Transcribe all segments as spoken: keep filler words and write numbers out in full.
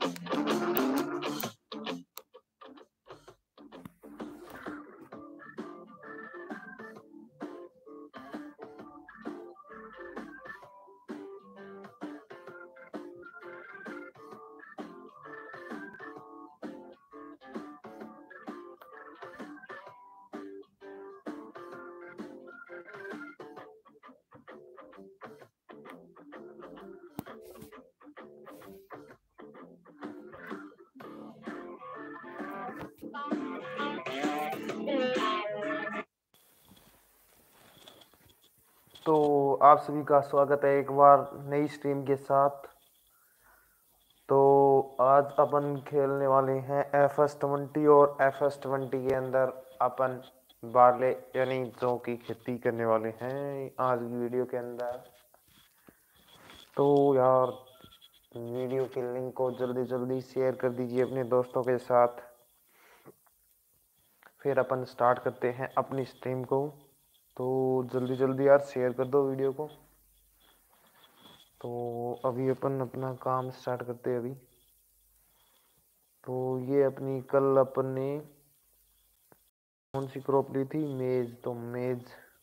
तो आप सभी का स्वागत है एक बार नई स्ट्रीम के साथ। तो आज अपन खेलने वाले हैं एफ एस ट्वेंटी और एफ एस ट्वेंटी के अंदर अपन बार्ले यानी जौ की खेती करने वाले हैं आज की वीडियो के अंदर। तो यार वीडियो के लिंक को जल्दी जल्दी शेयर कर दीजिए अपने दोस्तों के साथ। फिर अपन स्टार्ट करते हैं अपनी स्ट्रीम को। तो जल्दी जल्दी यार शेयर कर दो वीडियो को। तो अभी अपन अपना काम स्टार्ट करते हैं अभी। तो ये अपनी कल अपन ने कौन सी क्रॉप ली थी, मेज। तो मेज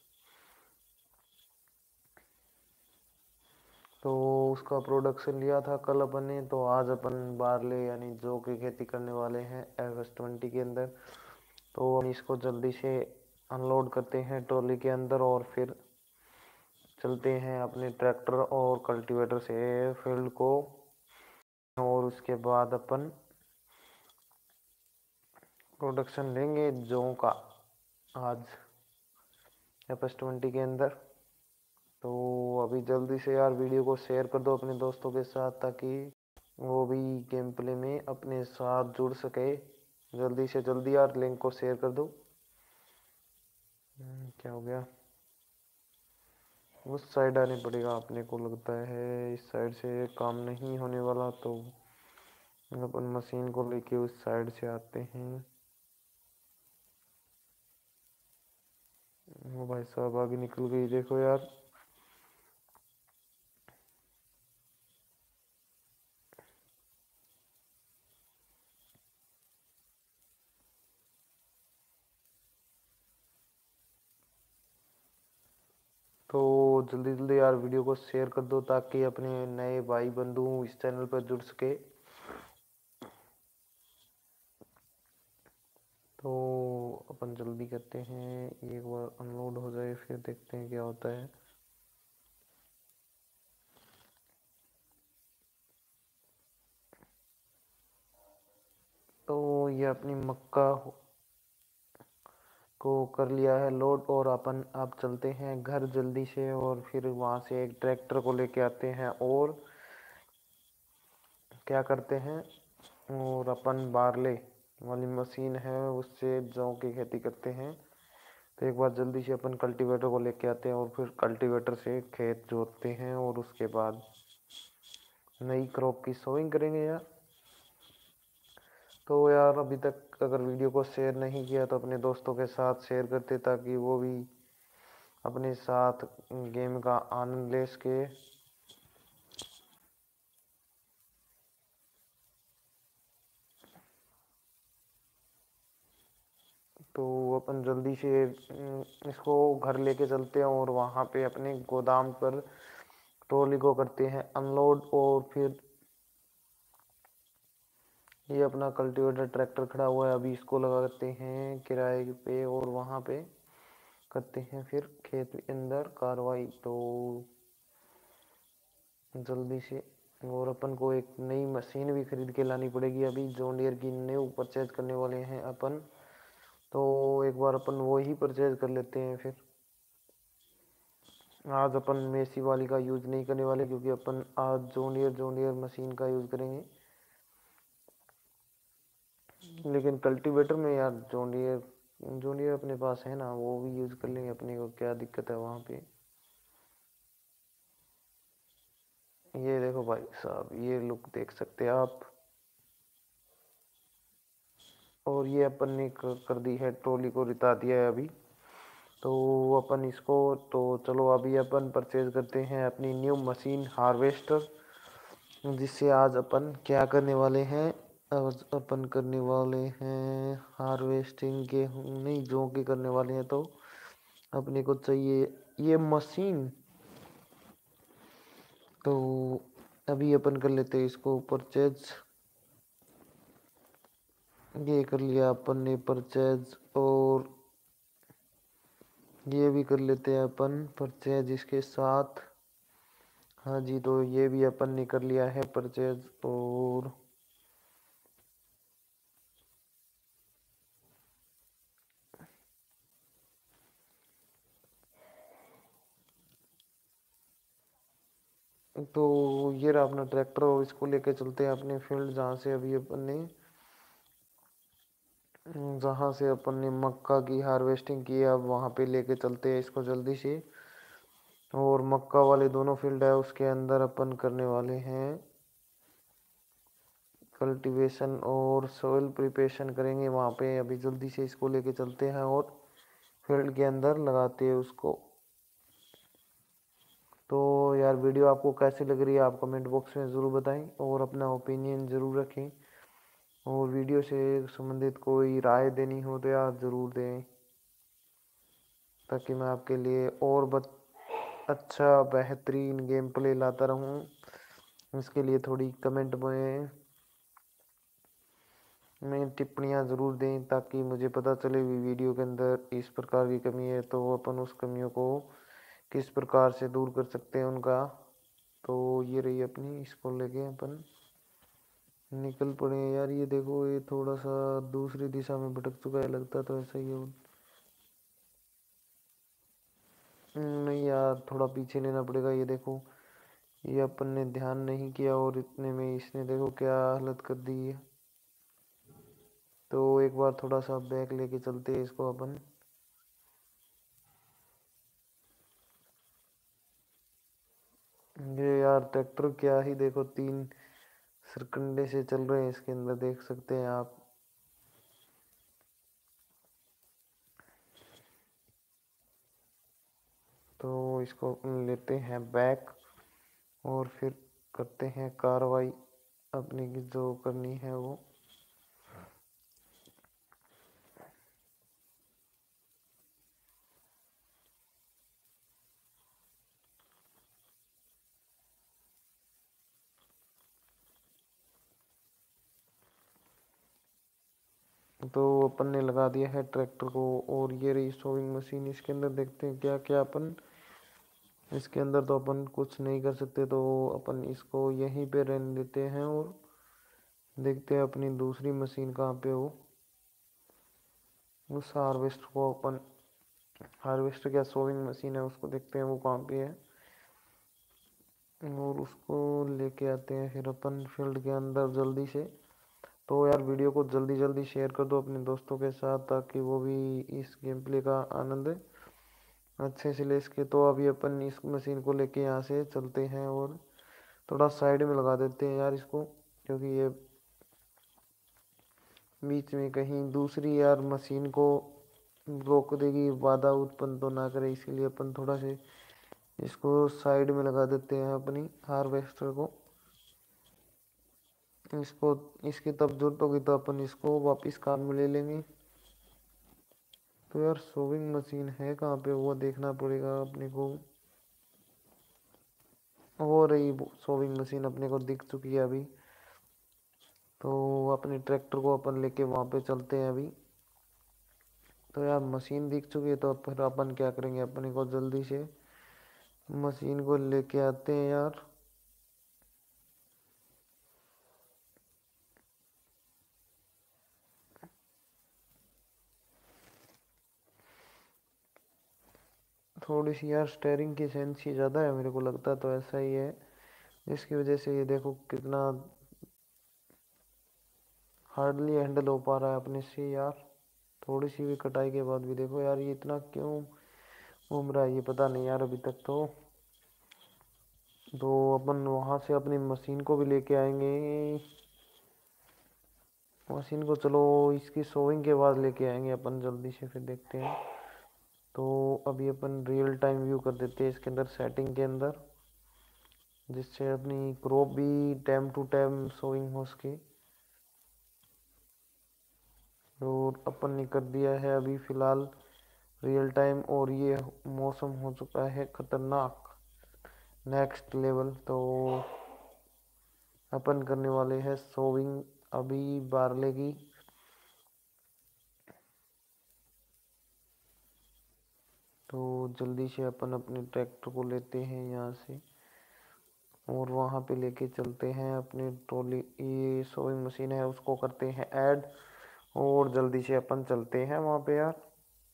तो उसका प्रोडक्शन लिया था कल अपन ने। तो आज अपन बार्ले यानी जौ की खेती करने वाले हैं एफ एस ट्वेंटी के अंदर। तो हम इसको जल्दी से अनलोड करते हैं ट्रॉली के अंदर और फिर चलते हैं अपने ट्रैक्टर और कल्टीवेटर से फील्ड को। और उसके बाद अपन प्रोडक्शन लेंगे जौ का आज एफ एस ट्वेंटी के अंदर। तो अभी जल्दी से यार वीडियो को शेयर कर दो अपने दोस्तों के साथ ताकि वो भी गेम प्ले में अपने साथ जुड़ सके। जल्दी से जल्दी यार लिंक को शेयर कर दो। क्या हो गया, उस साइड आने पड़ेगा अपने को लगता है, इस साइड से काम नहीं होने वाला। तो अपन मशीन को लेके उस साइड से आते हैं। वो भाई साहब आगे निकल गई देखो यार। तो जल्दी जल्दी यार वीडियो को शेयर कर दो ताकि अपने नए भाई बंधु इस चैनल पर जुड़ सके। तो अपन जल्दी करते हैं, एक बार अनलोड हो जाए फिर देखते हैं क्या होता है। तो ये अपनी मक्का को कर लिया है लोड और अपन अब चलते हैं घर जल्दी से। और फिर वहाँ से एक ट्रैक्टर को लेके आते हैं और क्या करते हैं, और अपन बारले वाली मशीन है उससे जौ की खेती करते हैं। तो एक बार जल्दी से अपन कल्टीवेटर को लेके आते हैं और फिर कल्टीवेटर से खेत जोतते हैं और उसके बाद नई क्रॉप की सोइंग करेंगे यार। तो यार अभी तक अगर वीडियो को शेयर नहीं किया तो अपने दोस्तों के साथ शेयर करते ताकि वो भी अपने साथ गेम का आनंद ले सके। तो अपन जल्दी से इसको घर लेके चलते हैं और वहाँ पे अपने गोदाम पर ट्रॉली को करते हैं अनलोड। और फिर ये अपना कल्टीवेटर ट्रैक्टर खड़ा हुआ है, अभी इसको लगाते हैं किराए पे और वहाँ पे करते हैं फिर खेत के अंदर कार्रवाई। तो जल्दी से, और अपन को एक नई मशीन भी खरीद के लानी पड़ेगी, अभी जॉन डियर की न्यू परचेज करने वाले हैं अपन। तो एक बार अपन वो ही परचेज कर लेते हैं। फिर आज अपन मेसी वाली का यूज़ नहीं करने वाले क्योंकि अपन आज John Deere John Deere machine का यूज़ करेंगे। लेकिन कल्टीवेटर में यार जॉन डियर जॉन डियर अपने पास है ना, वो भी यूज़ कर लेंगे, अपने को क्या दिक्कत है वहाँ पे। ये देखो भाई साहब, ये लुक देख सकते हैं आप। और ये अपन ने कर दी है, ट्रॉली को रिता दिया है अभी। तो अपन इसको, तो चलो अभी अपन परचेज करते हैं अपनी न्यू मशीन हार्वेस्टर। जिससे आज अपन क्या करने वाले हैं। आज अपन करने वाले हैं हार्वेस्टिंग के, नहीं जौ के करने वाले हैं। तो अपने को चाहिए ये मशीन। तो अभी अपन कर लेते हैं इसको परचेज। ये कर लिया अपन ने परचेज, और ये भी कर लेते हैं अपन परचेज इसके साथ। हाँ जी, तो ये भी अपन ने कर लिया है परचेज। और तो ये रहा अपना ट्रैक्टर, और इसको लेके चलते हैं अपने फील्ड, जहाँ से अभी अपन ने जहाँ से अपन ने मक्का की हार्वेस्टिंग की है। अब वहाँ पे लेके चलते हैं इसको जल्दी से। और मक्का वाले दोनों फील्ड है, उसके अंदर अपन करने वाले हैं कल्टीवेशन और सोइल प्रिपरेशन करेंगे वहाँ पे। अभी जल्दी से इसको लेके चलते हैं और फील्ड के अंदर लगाते हैं उसको। तो यार वीडियो आपको कैसी लग रही है आप कमेंट बॉक्स में ज़रूर बताएं, और अपना ओपिनियन ज़रूर रखें। और वीडियो से संबंधित कोई राय देनी हो तो यार ज़रूर दें, ताकि मैं आपके लिए और बत अच्छा बेहतरीन गेम प्ले लाता रहूं। इसके लिए थोड़ी कमेंट में में टिप्पणियां ज़रूर दें, ताकि मुझे पता चले भी वीडियो के अंदर इस प्रकार की कमी है, तो अपन उस कमियों को किस प्रकार से दूर कर सकते हैं उनका। तो ये रही अपनी, इसको लेके अपन निकल पड़े हैं। यार ये देखो, ये थोड़ा सा दूसरी दिशा में भटक चुका है, लगता तो ऐसा ही है। नहीं यार, थोड़ा पीछे लेना पड़ेगा। ये देखो, ये अपन ने ध्यान नहीं किया, और इतने में इसने देखो क्या हालत कर दी है। तो एक बार थोड़ा सा बैक लेके चलते हैं इसको अपन। ये यार ट्रैक्टर क्या ही देखो, तीन सरकंडे से चल रहे हैं इसके अंदर, देख सकते हैं आप। तो इसको अपन लेते हैं बैक, और फिर करते हैं कार्रवाई अपनी की जो करनी है वो। तो अपन ने लगा दिया है ट्रैक्टर को, और ये रही सोविंग मशीन। इसके अंदर देखते हैं क्या क्या अपन, इसके अंदर तो अपन कुछ नहीं कर सकते, तो अपन इसको यहीं पे रहने देते हैं, और देखते हैं अपनी दूसरी मशीन कहाँ पे हो। उस हार्वेस्टर को अपन, हार्वेस्टर क्या सोविंग मशीन है, उसको देखते हैं वो कहाँ पे है, और उसको लेके आते हैं फिर अपन फील्ड के अंदर जल्दी से। तो यार वीडियो को जल्दी जल्दी शेयर कर दो अपने दोस्तों के साथ, ताकि वो भी इस गेम प्ले का आनंद अच्छे से ले सके। तो अभी अपन इस मशीन को लेके यहाँ से चलते हैं, और थोड़ा साइड में लगा देते हैं यार इसको, क्योंकि ये बीच में कहीं दूसरी यार मशीन को रोक देगी, बाधा उत्पन्न तो ना करे। इसीलिए अपन थोड़ा से इसको साइड में लगा देते हैं अपनी हार्वेस्टर को। इसको इसकी तब जरूरत होगी तो अपन इसको वापस काम में ले लेंगे। तो यार सोविंग मशीन है कहाँ पे, वो देखना पड़ेगा अपने को। हो रही सोविंग मशीन अपने को दिख चुकी है अभी। तो अपने ट्रैक्टर को अपन लेके वहाँ पे चलते हैं अभी। तो यार मशीन दिख चुकी है, तो फिर अपन क्या करेंगे, अपने को जल्दी से मशीन को लेके आते हैं यार। थोड़ी सी यार स्टेयरिंग की सेंस ही ज़्यादा है, मेरे को लगता तो ऐसा ही है, जिसकी वजह से ये देखो कितना हार्डली हैंडल हो पा रहा है अपने से यार। थोड़ी सी भी कटाई के बाद भी देखो यार, ये इतना क्यों घूम रहा है ये पता नहीं यार अभी तक तो। तो अपन वहाँ से अपनी मशीन को भी लेके आएंगे। मशीन को चलो इसकी सोविंग के बाद लेके आएंगे अपन जल्दी से, फिर देखते हैं। तो अभी अपन रियल टाइम व्यू कर देते हैं इसके अंदर, सेटिंग के अंदर। जिससे अपनी क्रॉप भी टाइम टू टाइम सोइंग हो सके। और अपन ने कर दिया है अभी फ़िलहाल रियल टाइम, और ये मौसम हो चुका है खतरनाक नेक्स्ट लेवल। तो अपन करने वाले हैं सोविंग अभी बारले की। तो जल्दी से अपन अपने ट्रैक्टर को लेते हैं यहाँ से और वहाँ पे लेके चलते हैं अपनी ट्रॉली। ये सोइंग मशीन है उसको करते हैं ऐड, और जल्दी से अपन चलते हैं वहाँ पे यार।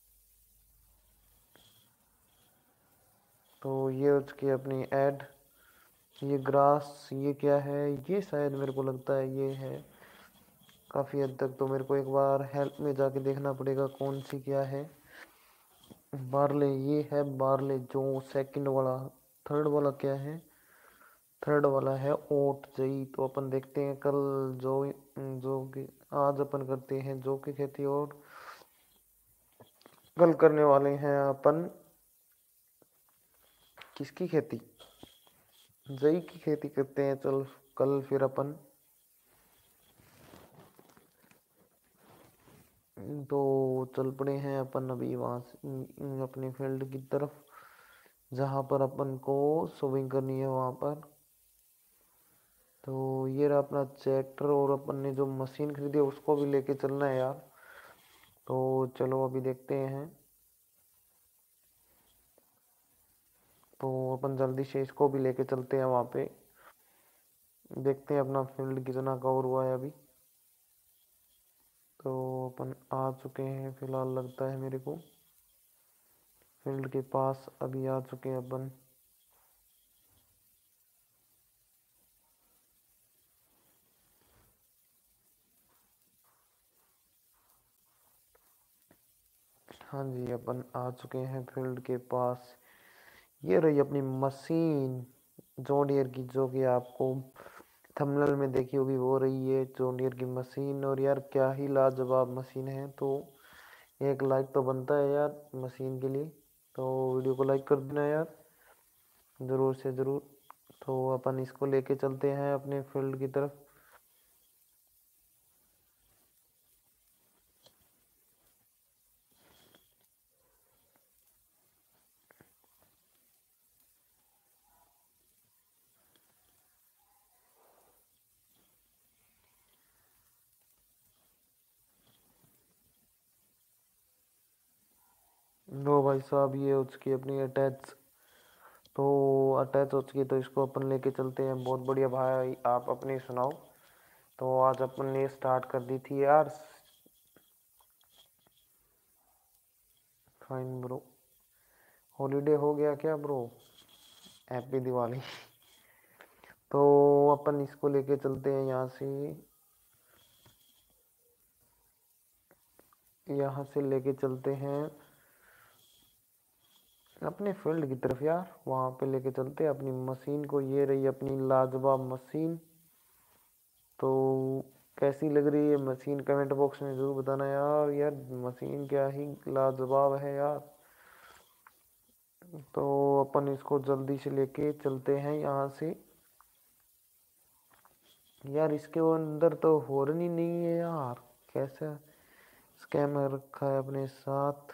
तो ये हो चुकी है अपनी ऐड। ये ग्रास ये क्या है, ये शायद मेरे को लगता है ये है काफ़ी हद तक। तो मेरे को एक बार हेल्प में जाके देखना पड़ेगा कौन सी क्या है। बारले ये है, बारले जो सेकंड वाला। थर्ड वाला क्या है, थर्ड वाला है ओट जई। तो अपन देखते हैं कल जो जो की आज अपन करते हैं जौ की खेती, और कल करने वाले हैं अपन किसकी खेती, जई की खेती करते हैं। चल कल फिर अपन तो चल पड़े हैं अपन अभी वहाँ से अपने फील्ड की तरफ, जहाँ पर अपन को सोविंग करनी है वहाँ पर। तो ये रहा अपना ट्रैक्टर, और अपन ने जो मशीन खरीदी है उसको भी लेके चलना है यार। तो चलो अभी देखते हैं। तो अपन जल्दी से इसको भी लेके चलते हैं वहाँ पे, देखते हैं अपना फील्ड कितना कवर हुआ है अभी। तो अपन आ चुके हैं फिलहाल, लगता है मेरे को फील्ड के पास अभी आ चुके हैं अपन। हाँ जी, अपन आ चुके हैं फील्ड के पास। ये रही अपनी मशीन जॉन डियर की, जो कि आपको थंबनेल में देखी होगी, वो रही है जॉन डियर की मशीन। और यार क्या ही लाजवाब मशीन है। तो एक लाइक तो बनता है यार मशीन के लिए। तो वीडियो को लाइक कर देना यार, ज़रूर से ज़रूर। तो अपन इसको लेके चलते हैं अपने फील्ड की तरफ। लो भाई साहब, ये हो चुकी है अपनी अटैच। तो अटैच हो चुकी है, तो इसको अपन लेके चलते हैं। बहुत बढ़िया भाई, आप अपनी सुनाओ। तो आज अपन ने स्टार्ट कर दी थी यार। फाइन ब्रो, हॉलीडे हो गया क्या ब्रो, हैप्पी दिवाली। तो अपन इसको लेके चलते हैं यहाँ से, यहाँ से लेके चलते हैं अपने फील्ड की तरफ यार। वहाँ पे लेके चलते हैं अपनी मशीन को। ये रही अपनी लाजवाब मशीन। तो कैसी लग रही है मशीन, कमेंट बॉक्स में ज़रूर बताना यार। यार मशीन क्या ही लाजवाब है यार। तो अपन इसको जल्दी से लेके चलते हैं यहाँ से यार। इसके वो अंदर तो हॉर्न ही नहीं है यार, कैसा स्कैमर रखा है अपने साथ।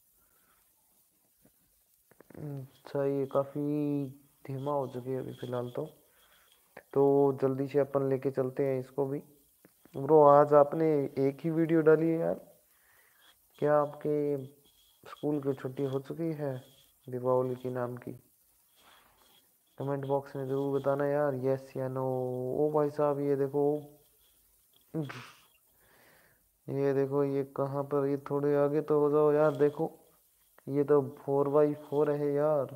अच्छा, ये काफ़ी धीमा हो चुकी है अभी फ़िलहाल तो। तो जल्दी से अपन लेके चलते हैं इसको भी। ब्रो आज आपने एक ही वीडियो डाली है यार, क्या आपके स्कूल की छुट्टी हो चुकी है दीपावली की नाम की? कमेंट बॉक्स में ज़रूर बताना यार, यस या नो। ओ भाई साहब ये देखो, ये देखो ये कहाँ पर, ये थोड़े आगे तो हो जाओ यार। देखो ये तो फोर बाई फोर है यार।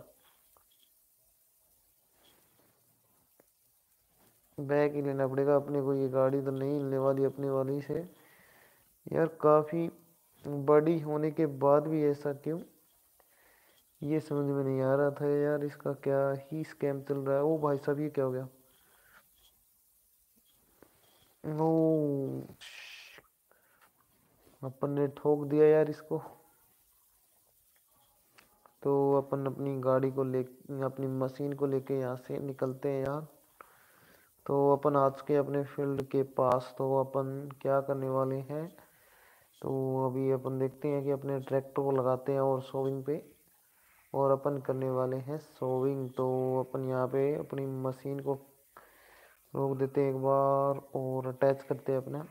बैग ही लेना पड़ेगा अपने को, ये गाड़ी तो नहीं हिलने वाली अपनी वाली से यार। काफ़ी बड़ी होने के बाद भी ऐसा क्यों, ये समझ में नहीं आ रहा था यार। इसका क्या ही स्कैम चल रहा है। ओ भाई साहब ये क्या हो गया, ओ अपन ने ठोक दिया यार इसको। तो अपन अपनी गाड़ी को ले अपनी मशीन को लेके यहाँ से निकलते हैं यार। तो अपन आज के अपने फील्ड के पास तो अपन क्या करने वाले हैं, तो अभी अपन देखते हैं कि अपने ट्रैक्टर को लगाते हैं और सोविंग पे, और अपन करने वाले हैं सोविंग। तो अपन यहाँ पे अपनी मशीन को रोक देते हैं एक बार और अटैच करते हैं अपना।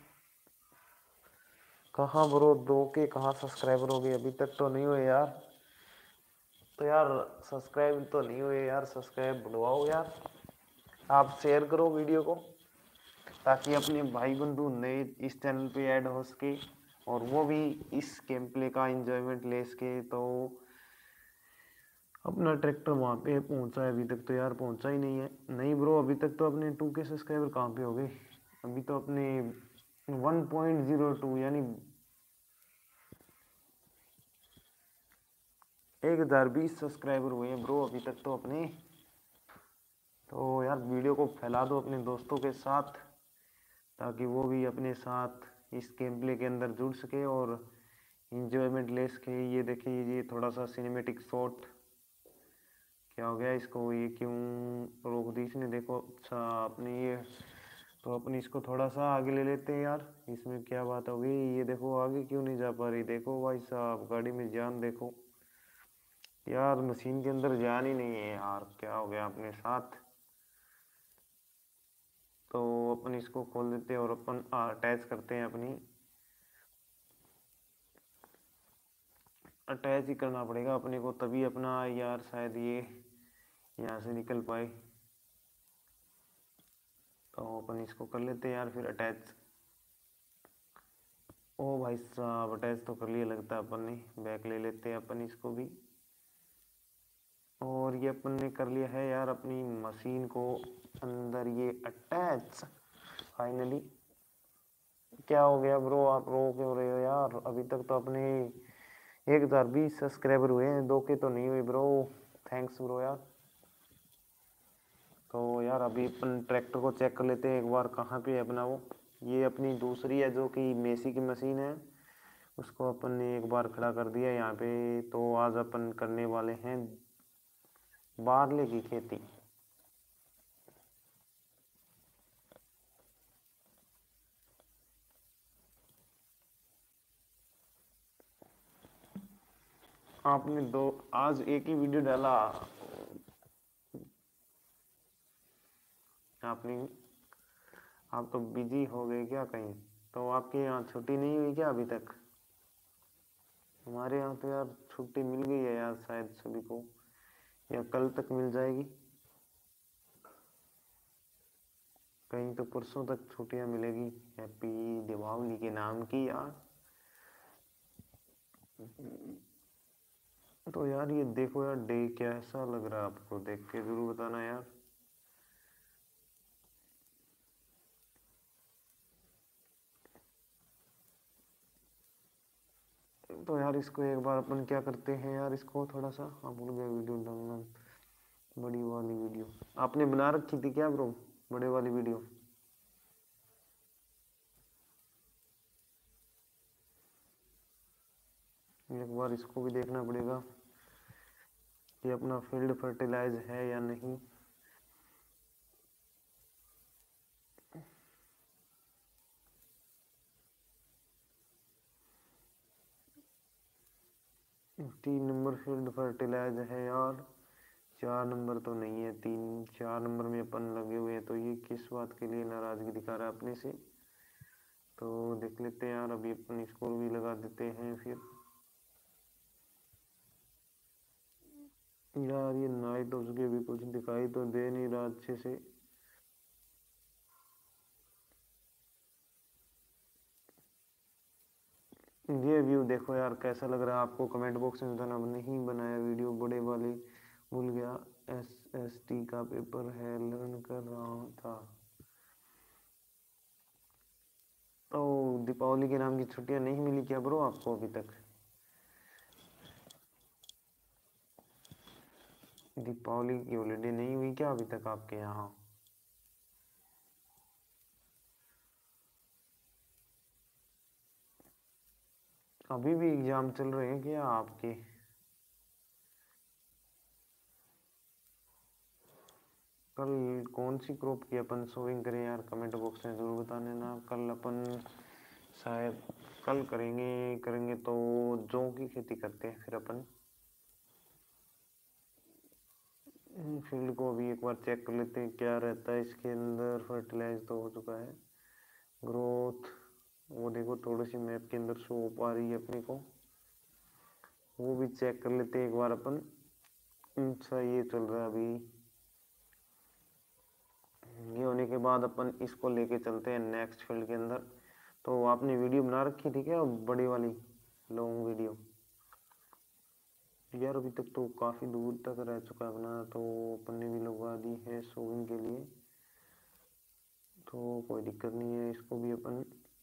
कहाँ ब्रो, दो के कहाँ सब्सक्राइबर हो गए, अभी तक तो नहीं हुए यार। तो यार सब्सक्राइब तो नहीं हुए यार, सब्सक्राइब बढ़वाओ यार। आप शेयर करो वीडियो को ताकि अपने भाई बंधु नए इस चैनल पे ऐड हो सके और वो भी इस गेम प्ले का एंजॉयमेंट ले सके। तो अपना ट्रैक्टर वहाँ पे पहुँचा है, अभी तक तो यार पहुँचा ही नहीं है। नहीं ब्रो, अभी तक तो अपने टू के सब्सक्राइबर कहाँ पे हो गए, अभी तो अपने वन पॉइंट ज़ीरो टू यानी एक हज़ार बीस सब्सक्राइबर हुए हैं ब्रो अभी तक तो अपने। तो यार वीडियो को फैला दो अपने दोस्तों के साथ ताकि वो भी अपने साथ इस गेम प्ले के अंदर जुड़ सके और इंजॉयमेंट ले सके। ये देखिए, ये थोड़ा सा सिनेमेटिक शॉट, क्या हो गया इसको, ये क्यों रोक दी इसने, देखो। अच्छा अपने ये, तो अपनी इसको थोड़ा सा आगे ले लेते हैं यार, इसमें क्या बात हो गई, ये देखो आगे क्यों नहीं जा पा रही, देखो भाई साहब गाड़ी में जान देखो यार, मशीन के अंदर जान ही नहीं है यार, क्या हो गया अपने साथ। तो अपन इसको खोल देते हैं और अपन अटैच करते हैं अपनी, अटैच ही करना पड़ेगा अपने को तभी अपना यार शायद ये यहाँ से निकल पाए। तो अपन इसको कर लेते हैं यार फिर अटैच। ओ भाई साहब अटैच तो कर लिया लगता है अपन ने, बैक ले लेते हैं अपन इसको भी। और ये अपन ने कर लिया है यार अपनी मशीन को अंदर ये अटैच फाइनली। क्या हो गया ब्रो, आप रो क्यों रहे हो यार, अभी तक तो अपने एक हज़ार बीस सब्सक्राइबर हुए हैं, दो के तो नहीं हुए ब्रो। थैंक्स ब्रो यार। तो यार अभी अपन ट्रैक्टर को चेक कर लेते हैं एक बार, कहाँ पे है अपना वो, ये अपनी दूसरी है जो कि मेसी की मशीन है, उसको अपन ने एक बार खड़ा कर दिया यहाँ पे। तो आज अपन करने वाले हैं बारले की खेती। आपने दो आज एक ही वीडियो डाला आपने, आप तो बिजी हो गए क्या कहीं, तो आपके यहाँ छुट्टी नहीं हुई क्या अभी तक। हमारे यहाँ तो यार छुट्टी मिल गई है यार शायद सभी को, या कल तक मिल जाएगी, कहीं तो परसों तक छुट्टियां मिलेगी हैप्पी दीपावली के नाम की यार। तो यार ये देखो यार, डे कैसा लग रहा है आपको, देख के जरूर बताना यार। तो यार इसको एक बार अपन क्या करते हैं यार, इसको थोड़ा सा, हाँ भूल गया वीडियो डालना, बड़ी वाली वीडियो आपने बना रखी थी क्या ब्रो, बड़े वाली वीडियो। एक बार इसको भी देखना पड़ेगा कि अपना फील्ड फर्टिलाइज है या नहीं। तीन नंबर फील्ड फर्टिलाइज है यार, चार नंबर तो नहीं है, तीन चार नंबर में अपन लगे हुए हैं, तो ये किस बात के लिए नाराजगी दिखा रहा है अपने से। तो देख लेते हैं यार, अभी अपन स्कोर भी लगा देते हैं फिर। यार ये नाइट उसके भी कुछ दिखाई तो दे नहीं रहा अच्छे से। ये व्यू देखो यार कैसा लग रहा है आपको, कमेंट बॉक्स में बताना। नहीं बनाया वीडियो, बड़े वाले भूल गया, एस एस टी का पेपर है, लर्न कर रहा था। तो दीपावली के नाम की छुट्टियां नहीं मिली क्या ब्रो आपको अभी तक, दीपावली की हॉलीडे नहीं हुई क्या अभी तक आपके यहाँ। अभी भी एग्जाम चल रहे हैं क्या आपके। कल कौन सी क्रॉप की अपन सोइंग करें यार, कमेंट बॉक्स में ज़रूर बता देना। कल अपन शायद कल करेंगे करेंगे तो जौ की खेती करते हैं। फिर अपन फील्ड को अभी एक बार चेक कर लेते हैं क्या रहता है इसके अंदर। फर्टिलाइज तो हो चुका है। ग्रोथ वो देखो थोड़ी सी मैप के अंदर शो आ रही है अपने को, वो भी चेक कर लेते हैं एक बार अपन। अच्छा ये चल रहा है अभी। ये होने के बाद अपन इसको लेके चलते हैं नेक्स्ट फील्ड के अंदर। तो आपने वीडियो बना रखी थी क्या, बड़ी वाली लॉन्ग वीडियो? यार अभी तक तो काफ़ी दूर तक रह चुका है अपना, तो अपन ने भी लगवा दी है शोइंग के लिए, तो कोई दिक्कत नहीं है। इसको भी अपन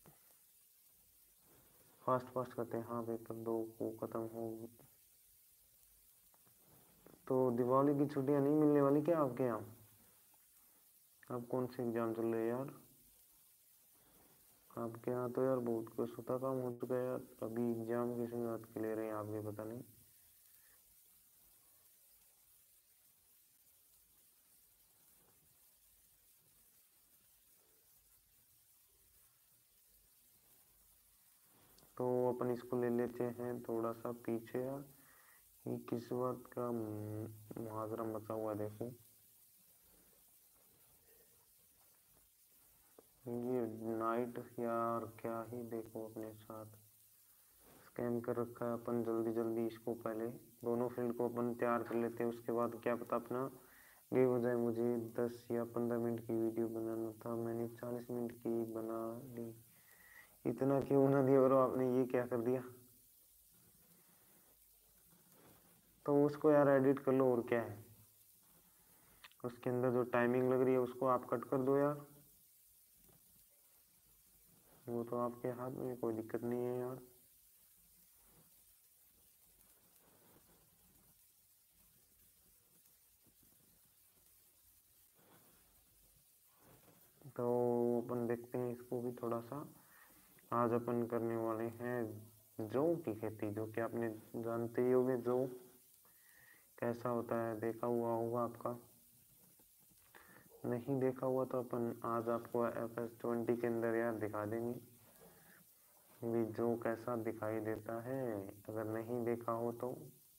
फास्ट फास्ट करते हैं। हाँ पेपर दो को ख़त्म हो। तो दिवाली की छुट्टियां नहीं मिलने वाली क्या आपके यहाँ? अब कौन से एग्ज़ाम चल रहे हैं यार आपके यहाँ? तो यार बहुत कुछ होता काम हो चुका है यार, अभी एग्ज़ाम की शुरुआत के ले रहे हैं आपके, पता नहीं। तो अपन इसको ले लेते हैं थोड़ा सा पीछे यार। ये किस बात का मुहावरा मचा हुआ है देखो। ये नाइट यार क्या ही देखो अपने साथ स्कैम कर रखा है। अपन जल्दी जल्दी इसको पहले दोनों फील्ड को अपन तैयार कर लेते हैं, उसके बाद क्या पता अपना ये हो जाए। मुझे दस या पंद्रह मिनट की वीडियो बनाना था, मैंने चालीस मिनट की बना ली। इतना क्यों ना दिया और आपने ये क्या कर दिया। तो उसको यार एडिट कर लो और क्या है, उसके अंदर जो टाइमिंग लग रही है उसको आप कट कर दो यार, वो तो आपके हाथ में, कोई दिक्कत नहीं है यार। तो अपन देखते हैं इसको भी थोड़ा सा। आज अपन करने वाले हैं जौ की खेती, जो कि आपने जानते ही होंगे जौ कैसा होता है, देखा हुआ होगा आपका। नहीं देखा हुआ तो अपन आज आपको एफ एस ट्वेंटी के अंदर यार दिखा देंगे भी जौ कैसा दिखाई देता है, अगर नहीं देखा हो तो।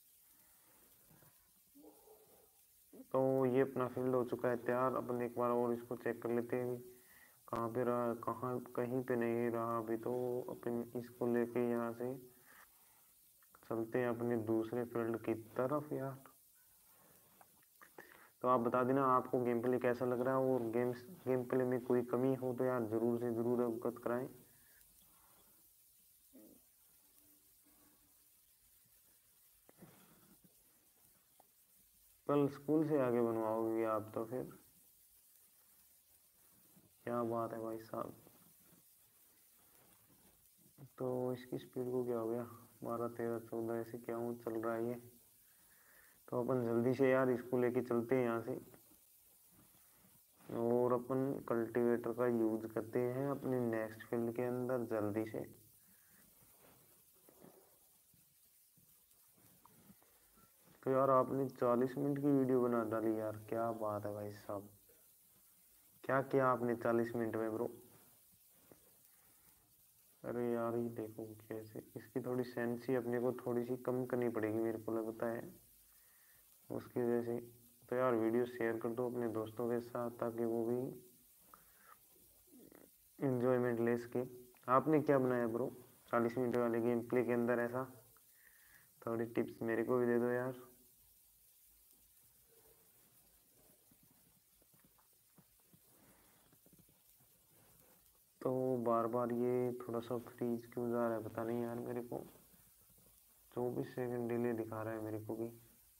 तो ये अपना फील्ड हो चुका है तैयार। अपन एक बार और इसको चेक कर लेते हैं कहाँ पे रहा, कहाँ कहीं पे नहीं रहा अभी। तो अपन इसको लेके यहाँ से चलते हैं अपने दूसरे फील्ड की तरफ यार। तो आप बता देना आपको गेम प्ले कैसा लग रहा है, और गेम्स गेम प्ले में कोई कमी हो तो यार ज़रूर से ज़रूर अवगत कराएं। कल स्कूल से आगे बनवाओगे आप तो फिर क्या बात है भाई साहब। तो इसकी स्पीड को क्या हो गया, बारह तेरह चौदह ऐसे क्या हूँ चल रहा है ये। तो अपन जल्दी से यार इसको लेके चलते हैं यहाँ से, और अपन कल्टीवेटर का यूज करते हैं अपने नेक्स्ट फील्ड के अंदर जल्दी से। तो यार आपने चालीस मिनट की वीडियो बना डाली यार, क्या बात है भाई साहब। क्या किया आपने चालीस मिनट में ब्रो? अरे यार ये देखो कैसे, इसकी थोड़ी सेंसी अपने को थोड़ी सी कम करनी पड़ेगी मेरे को लगता है, उसकी वजह से। तो यार वीडियो शेयर कर दो अपने दोस्तों के साथ, ताकि वो भी इंजॉयमेंट ले सके। आपने क्या बनाया ब्रो चालीस मिनट वाले गेम प्ले के अंदर ऐसा? थोड़ी टिप्स मेरे को भी दे दो यार। तो बार बार ये थोड़ा सा फ्रीज क्यों जा रहा है पता नहीं यार मेरे को, चौबीस सेकंड डिले दिखा रहा है मेरे को भी।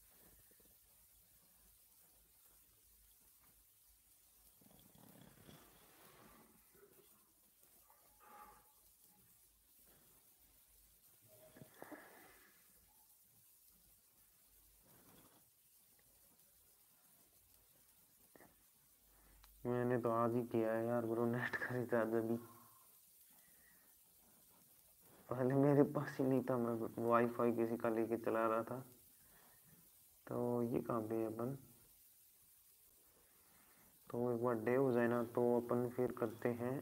मैंने तो आज ही किया है यार ब्रो नेट का रिचार्ज अभी, पहले मेरे पास ही नहीं था, मैं वाईफाई किसी का लेके चला रहा था। तो ये कहाँ पे है अपन? तो एक बार डे हो जाए ना तो अपन फिर करते हैं।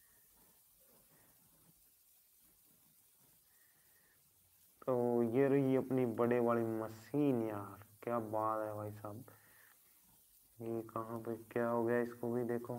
तो ये रही अपनी बड़े वाली मशीन यार, क्या बात है भाई साहब। ये कहाँ पे क्या हो गया, इसको भी देखो।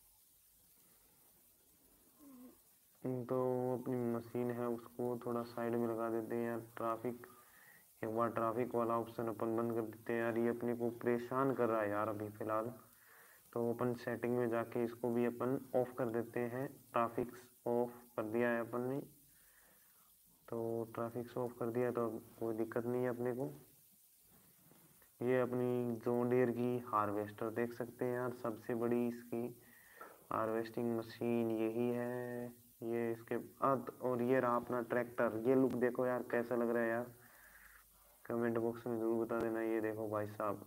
तो अपनी मशीन है उसको थोड़ा साइड में लगा देते हैं यार। ट्रैफिक, एक बार ट्रैफिक वाला ऑप्शन अपन बंद कर देते हैं यार, ये अपने को परेशान कर रहा है यार अभी फ़िलहाल। तो अपन सेटिंग में जाके इसको भी अपन ऑफ कर देते हैं। ट्रैफिक ऑफ कर दिया है अपन ने, तो ट्रैफिक ऑफ कर दिया तो अब कोई दिक्कत नहीं है अपने को। ये अपनी जॉन डीयर की हार्वेस्टर देख सकते हैं यार, सबसे बड़ी इसकी हार्वेस्टिंग मशीन यही है। ये इसके बाद और ये रहा अपना ट्रैक्टर। ये लुक देखो यार कैसा लग रहा है यार, कमेंट बॉक्स में जरूर बता देना। ये देखो भाई साहब,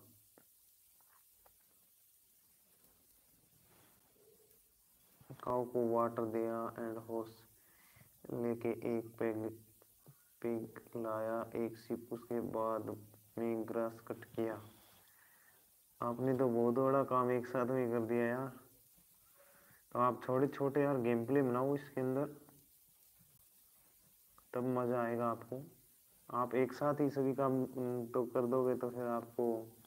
काऊ को वाटर दिया एंड हॉर्स लेके एक पेग पिग लाया, एक सिप, उसके बाद में ग्रास कट किया। आपने तो बहुत बड़ा काम एक साथ में कर दिया यार। तो आप छोटे छोटे यार गेम प्ले बनाओ इसके अंदर, तब मज़ा आएगा आपको। आप एक साथ ही सभी काम तो कर दोगे तो फिर आपको।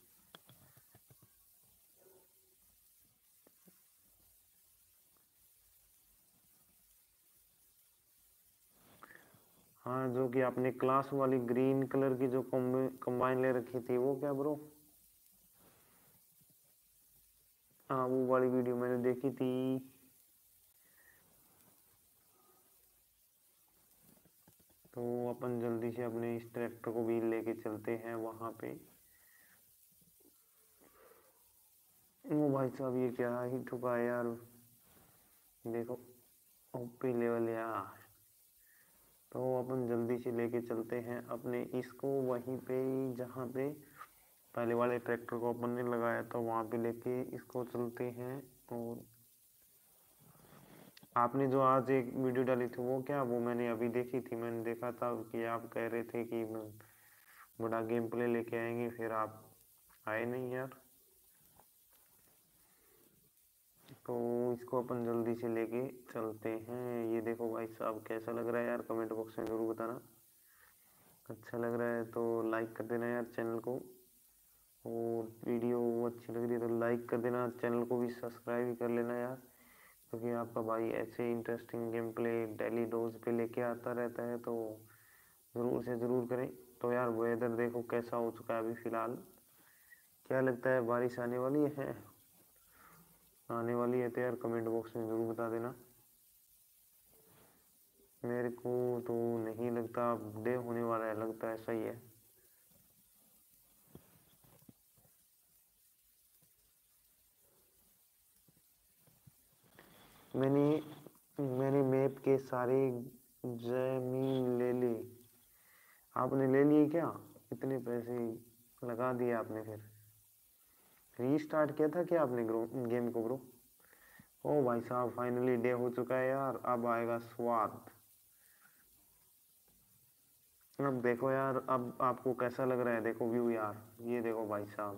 हाँ, जो कि आपने क्लास वाली ग्रीन कलर की जो कंबाइन ले रखी थी वो क्या ब्रो? हाँ, वो वाली वीडियो मैंने देखी थी। तो अपन जल्दी से अपने इस ट्रैक्टर को भी लेके चलते हैं वहाँ पे। वो भाई साहब ये क्या ही ठुका है यार, देखो ओपी लेवल यार। तो अपन जल्दी से लेके चलते हैं अपने इसको वहीं पे जहाँ पे पहले वाले ट्रैक्टर को अपन ने लगाया था, वहाँ पे लेके इसको चलते हैं। और आपने जो आज एक वीडियो डाली थी वो क्या, वो मैंने अभी देखी थी। मैंने देखा था कि आप कह रहे थे कि बड़ा गेम प्ले लेके आएंगे, फिर आप आए नहीं यार। तो इसको अपन जल्दी से लेके चलते हैं। ये देखो भाई साहब कैसा लग रहा है यार, कमेंट बॉक्स में ज़रूर बताना। अच्छा लग रहा है तो लाइक कर देना यार चैनल को, और वीडियो अच्छी लग रही है तो लाइक कर देना, चैनल को भी सब्सक्राइब भी कर लेना यार, क्योंकि आपका भाई ऐसे interesting game play daily dose पे लेके आता रहता है, तो ज़रूर से ज़रूर करें। तो यार वेदर देखो कैसा हो चुका है अभी फ़िलहाल। क्या लगता है बारिश आने वाली है? आने वाली है तो यार कमेंट बॉक्स में ज़रूर बता देना। मेरे को तो नहीं लगता डे होने वाला है, लगता है ऐसा ही है। मैंने मैंने मैप के सारे जमीन ले ली। आपने ले लिए क्या? इतने पैसे लगा दिए आपने, फिर रीस्टार्ट किया था क्या आपने गेम को ब्रो? ओ भाई साहब फाइनली डे हो चुका है यार, अब आएगा स्वाद। अब देखो यार, अब आपको कैसा लग रहा है, देखो व्यू यार, ये देखो भाई साहब।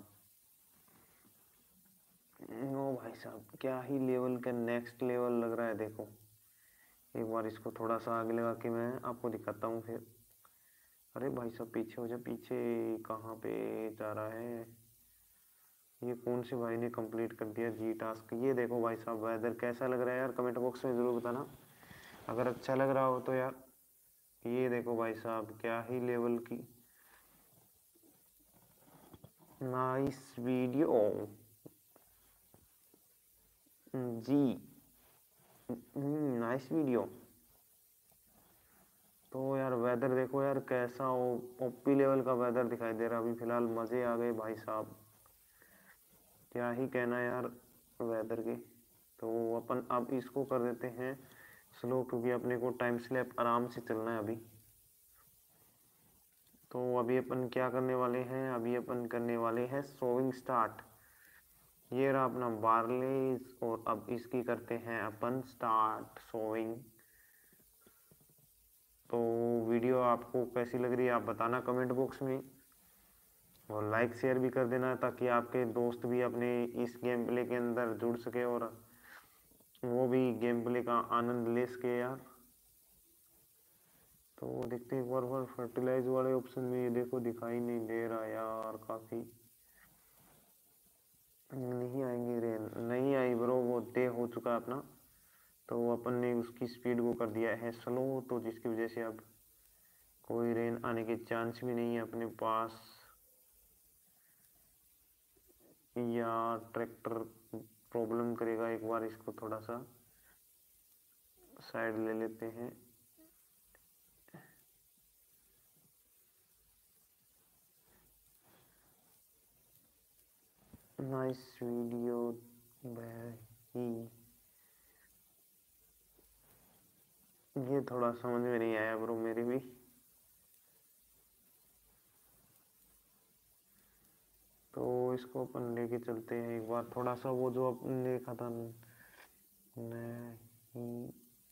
ओ भाई साहब क्या ही लेवल का नेक्स्ट लेवल लग रहा है, देखो। एक बार इसको थोड़ा सा आगे लगा के मैं आपको दिखाता हूँ फिर। अरे भाई साहब पीछे हो जा, पीछे कहाँ पे जा रहा है? ये कौन से भाई ने कंप्लीट कर दिया जी टास्क? ये देखो भाई साहब वेदर कैसा लग रहा है यार, कमेंट बॉक्स में ज़रूर बताना अगर अच्छा लग रहा हो तो यार। ये देखो भाई साहब क्या ही लेवल की nice video ji, nice video. तो यार वेदर देखो यार कैसा ओपी लेवल का वेदर दिखाई दे रहा है अभी फ़िलहाल, मज़े आ गए भाई साहब। क्या ही कहना यार वेदर के। तो अपन अब इसको कर देते हैं स्लो, क्योंकि अपने को टाइम स्लैप आराम से चलना है अभी। तो अभी अपन क्या करने वाले हैं, अभी अपन करने वाले हैं सोविंग स्टार्ट। ये रहा अपना बारले, और अब इसकी करते हैं अपन स्टार्ट सोविंग। तो वीडियो आपको कैसी लग रही है आप बताना कमेंट बॉक्स में। और लाइक शेयर भी कर देना ताकि आपके दोस्त भी अपने इस गेम प्ले के अंदर जुड़ सके और वो भी गेम प्ले का आनंद ले सके यार। तो देखते हैं एक बार बार फर्टिलाइज वाले ऑप्शन में, ये देखो दिखाई नहीं दे रहा यार, काफ़ी नहीं आएंगे रे, नहीं आई ब्रो, वो डे हो चुका है अपना, तो अपन ने उसकी स्पीड को कर दिया है स्लो, तो जिसकी वजह से अब कोई रेन आने के चांस भी नहीं है अपने पास। या ट्रैक्टर प्रॉब्लम करेगा, एक बार इसको थोड़ा सा साइड ले लेते हैं। नाइस वीडियो भाई, ये थोड़ा समझ में नहीं आया ब्रो मेरे भी। तो इसको अपन लेके चलते हैं एक बार, थोड़ा सा वो जो अपन देखा था नहीं,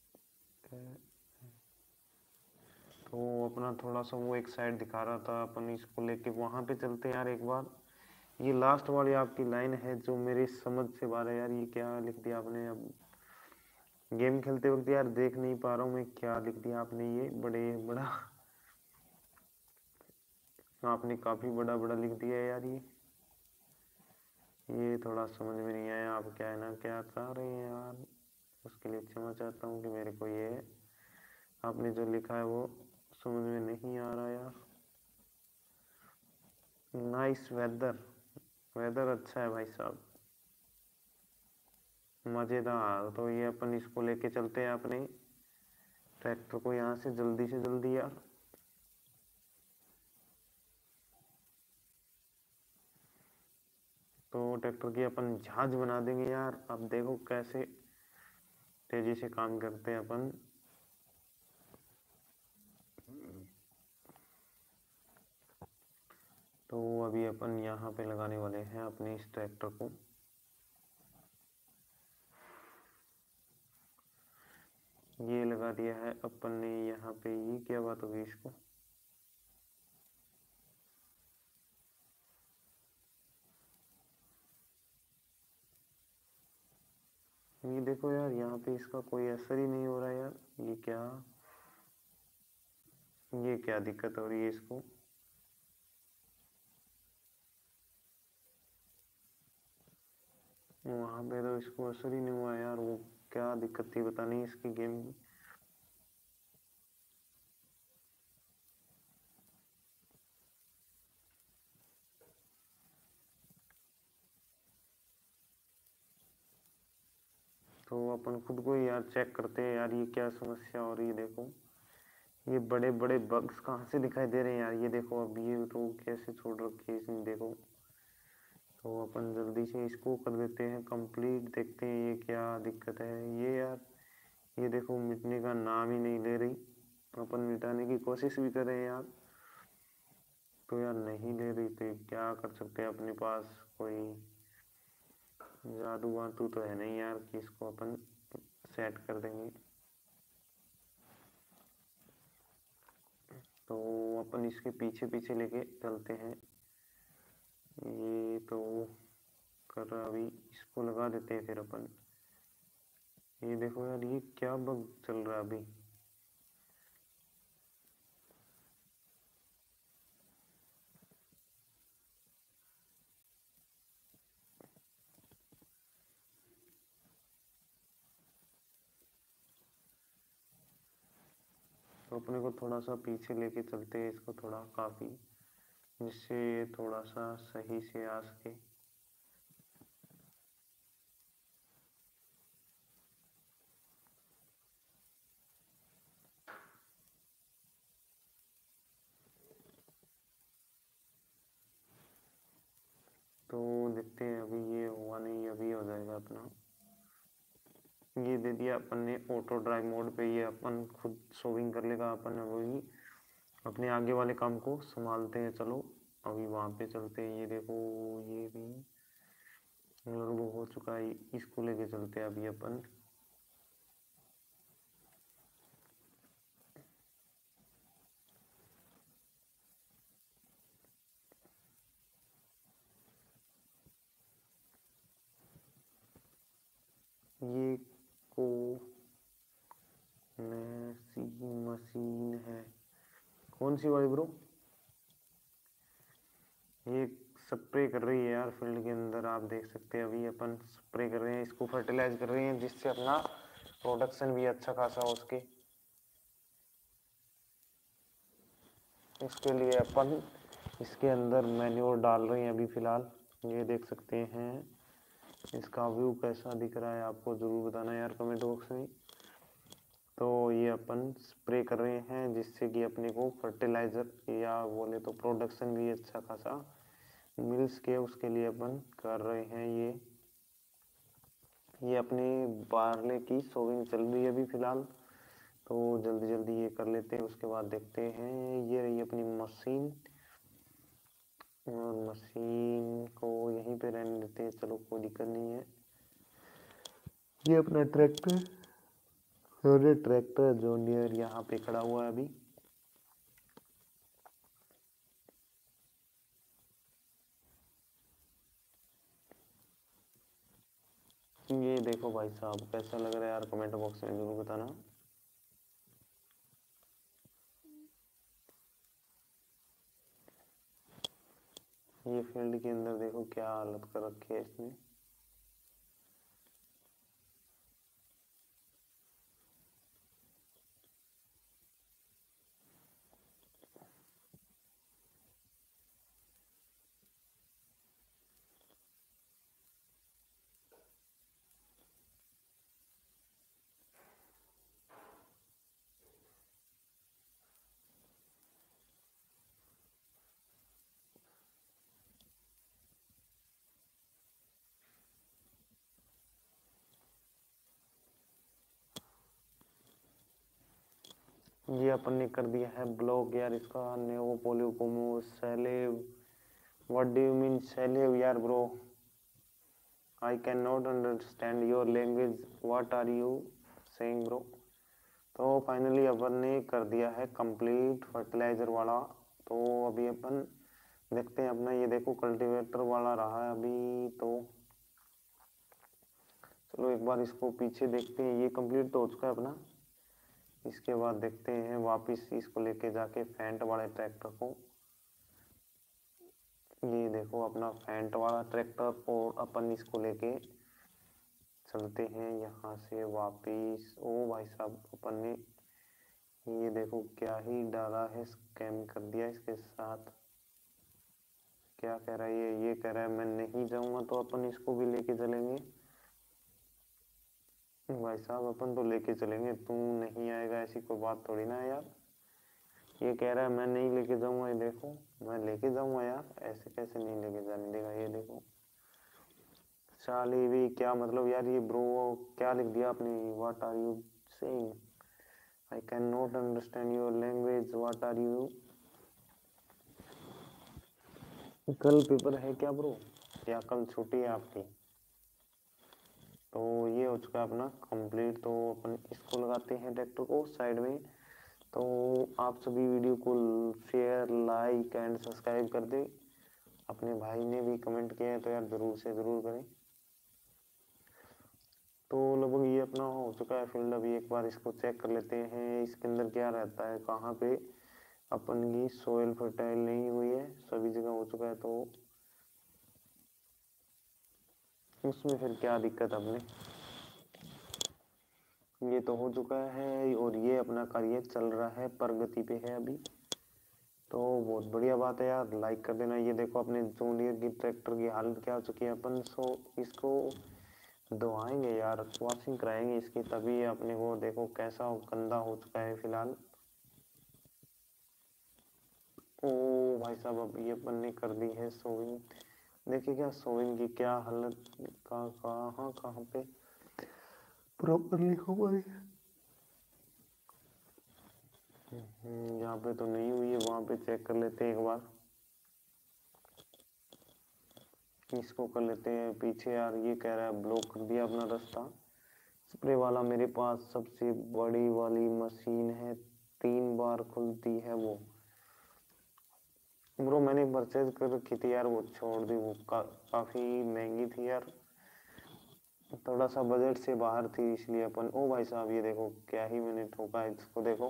तो अपना थोड़ा सा वो एक साइड दिखा रहा था, अपन इसको लेके वहाँ पे चलते हैं यार एक बार। ये लास्ट वाली आपकी लाइन है जो मेरी समझ से बाहर है यार, ये क्या लिख दिया आपने, अब गेम खेलते वक्त यार देख नहीं पा रहा हूँ मैं, क्या लिख दिया आपने, ये बड़े बड़ा आपने काफी बड़ा बड़ा लिख दिया है यार, ये ये थोड़ा समझ में नहीं आया आप क्या है ना क्या चाह रहे हैं यार, उसके लिए क्षमा चाहता हूँ कि मेरे को ये आपने जो लिखा है वो समझ में नहीं आ रहा यार। नाइस वेदर, वेदर अच्छा है भाई साहब, मजेदार। तो ये अपन इसको लेके चलते हैं अपने ट्रैक्टर को यहाँ से जल्दी से जल्दी यार। तो ट्रैक्टर की अपन जहाज बना देंगे यार, अब देखो कैसे तेजी से काम करते हैं अपन। तो अभी अपन यहाँ पे लगाने वाले हैं अपने इस ट्रैक्टर को, ये लगा दिया है अपन ने यहाँ पे, ये क्या बात होगी इसको, ये देखो यार यहाँ पे इसका कोई असर ही नहीं हो रहा यार, ये क्या, ये क्या दिक्कत हो रही है इसको। वहाँ पे तो इसको असर ही नहीं हुआ यार, वो क्या दिक्कत थी पता नहीं इसकी गेम में। तो अपन खुद को ही यार चेक करते हैं यार, ये क्या समस्या हो रही है। देखो ये बड़े बड़े बग्स कहाँ से दिखाई दे रहे हैं यार, ये देखो अब ये तो कैसे छोड़ रखी है इसने, देखो। तो अपन जल्दी से इसको कर देते हैं कंप्लीट, देखते हैं ये क्या दिक्कत है ये यार, ये देखो मिटने का नाम ही नहीं ले रही, अपन मिटाने की कोशिश भी कर रहे हैं यार, तो यार नहीं ले रही, तो क्या कर सकते हैं, अपने पास कोई जादू वादू तो है नहीं यार कि इसको अपन सेट कर देंगे। तो अपन इसके पीछे पीछे लेके चलते हैं, ये तो कर रहा, अभी इसको लगा देते हैं फिर अपन। ये देखो यार ये क्या बग चल रहा है अभी, तो अपने को थोड़ा सा पीछे लेके चलते हैं इसको थोड़ा काफ़ी, जिससे ये थोड़ा सा सही से आ सके। तो देखते हैं, अभी ये हुआ नहीं, अभी हो जाएगा अपना, ये दे दिया अपन ने ऑटो ड्राइव मोड पे, ये अपन खुद शोविंग कर लेगा, अपन वही अपने आगे वाले काम को संभालते हैं। चलो अभी वहाँ पे चलते हैं, ये देखो ये भी लगभग हो चुका है, इसको लेके चलते हैं अभी अपन। ये को मशीन है। कौन सी वाली ब्रो? ये स्प्रे कर रही है यार फील्ड के अंदर, आप देख सकते हैं अभी अपन स्प्रे कर रहे हैं, इसको फर्टिलाइज कर रहे हैं जिससे अपना प्रोडक्शन भी अच्छा खासा हो उसके इसके लिए अपन इसके अंदर मैन्योर डाल रहे हैं अभी फिलहाल। ये देख सकते हैं, इसका व्यू कैसा दिख रहा है आपको ज़रूर बताना यार कमेंट बॉक्स में। तो ये अपन स्प्रे कर रहे हैं जिससे कि अपने को फर्टिलाइज़र या बोले तो प्रोडक्शन भी अच्छा खासा मिल सके, उसके लिए अपन कर रहे हैं। ये ये अपनी बारले की सोविंग चल रही है अभी फ़िलहाल, तो जल्दी जल्दी ये कर लेते हैं, उसके बाद देखते हैं। ये रही अपनी मशीन, और मशीन को यहीं पे रहने देते हैं, चलो कोई दिक्कत नहीं है। ये अपना ट्रैक्टर और ये ट्रैक्टर जॉन डियर यहाँ पे खड़ा हुआ है अभी। ये देखो भाई साहब कैसा लग रहा है यार कमेंट बॉक्स में जरूर बताना। ये फील्ड के अंदर देखो क्या हालत कर रखी है इसने। ये अपन ने कर दिया है ब्लॉक यार इसका, नेओ पोलियोपोमो सेलेव। व्हाट डू यू मीन सेलेव यार bro? I can not understand your language, what are you saying bro? तो फाइनली अपन ने कर दिया है कंप्लीट फर्टिलाइजर वाला। तो अभी अपन देखते हैं अपना, ये देखो कल्टीवेटर वाला रहा है अभी। तो चलो एक बार इसको पीछे देखते हैं, ये कंप्लीट तो हो चुका है अपना। इसके बाद देखते हैं वापस इसको लेके जाके फेंट वाले ट्रैक्टर को। ये देखो अपना फेंट वाला ट्रैक्टर, और अपन इसको लेके चलते हैं यहाँ से वापस। ओ भाई साहब अपन ने ये देखो क्या ही डाला है, स्कैम कर दिया इसके साथ। क्या कह रहा है ये ये कह रहा है मैं नहीं जाऊंगा, तो अपन इसको भी लेके चलेंगे। भाई साहब अपन तो लेके चलेंगे, तू नहीं आएगा ऐसी कोई बात थोड़ी ना है यार। ये कह रहा है मैं नहीं लेके जाऊंगा, ये देखो मैं लेके जाऊंगा यार, ऐसे कैसे नहीं लेके जाने देगा। ये देखो साली भी क्या मतलब यार, ये ब्रो क्या लिख दिया आपने? What are you saying? I can not understand your language, what are you? कल पेपर है क्या ब्रो, या कल छुट्टी है आपकी? तो ये हो चुका है अपना कंप्लीट। तो अपन इसको लगाते हैं ट्रैक्टर को साइड में। तो आप सभी वीडियो को शेयर लाइक एंड सब्सक्राइब कर दें। अपने भाई ने भी कमेंट किया है तो यार ज़रूर से ज़रूर करें। तो लगभग ये अपना हो चुका है फील्ड। अभी एक बार इसको चेक कर लेते हैं इसके अंदर क्या रहता है, कहाँ पे अपन की सोयल फर्टाइल नहीं हुई है, सभी जगह हो चुका है। तो उसमें फिर क्या दिक्कत अपने, ये तो हो चुका है और ये अपना कार्य चल रहा है, प्रगति पे है अभी। तो बहुत बढ़िया बात है यार, लाइक कर देना। ये देखो अपने जॉन डीयर की ट्रैक्टर की हालत क्या हो चुकी है। अपन सो इसको धोआएंगे यार, वॉशिंग कराएंगे इसकी, तभी अपने को देखो कैसा गंदा हो चुका है फिलहाल। ओ भाई साहब अब ये अपन ने कर दी है सोविंग। देखिए क्या सोविंग की क्या हालत, कहाँ कहाँ कहाँ पे प्रॉपरली हो पाई। यहाँ पे तो नहीं हुई है, वहाँ पे चेक कर लेते हैं एक बार। इसको कर लेते हैं पीछे यार, ये कह रहा है ब्लॉक कर दिया अपना रास्ता। स्प्रे वाला मेरे पास सबसे बड़ी वाली मशीन है, तीन बार खुलती है वो। ब्रो मैंने परचेज कर रखी थी यार, वो छोड़ दी, वो का, काफ़ी महंगी थी यार। थोड़ा सा बजट से बाहर थी इसलिए अपन। ओ भाई साहब ये देखो क्या ही मैंने ठोका है इसको, देखो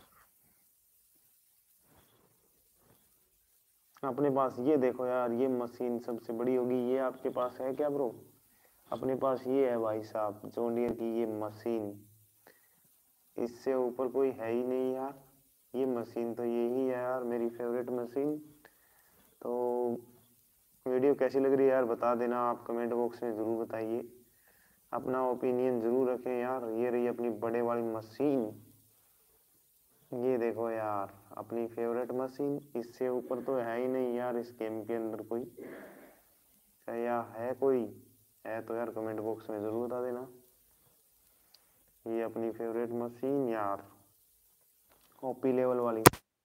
अपने पास। ये देखो यार ये मशीन सबसे बड़ी होगी, ये आपके पास है क्या ब्रो? अपने पास ये है भाई साहब जॉन डियर की ये मशीन, इससे ऊपर कोई है ही नहीं यार। ये मशीन तो यही है यार मेरी फेवरेट मशीन। तो वीडियो कैसी लग रही है यार बता देना आप कमेंट बॉक्स में ज़रूर बताइए, अपना ओपिनियन ज़रूर रखें यार। ये रही अपनी बड़े वाली मशीन, ये देखो यार अपनी फेवरेट मशीन, इससे ऊपर तो है ही नहीं यार इस गेम के अंदर कोई। क्या है कोई है तो यार कमेंट बॉक्स में ज़रूर बता देना। ये अपनी फेवरेट मशीन यार, ओपी लेवल वाली।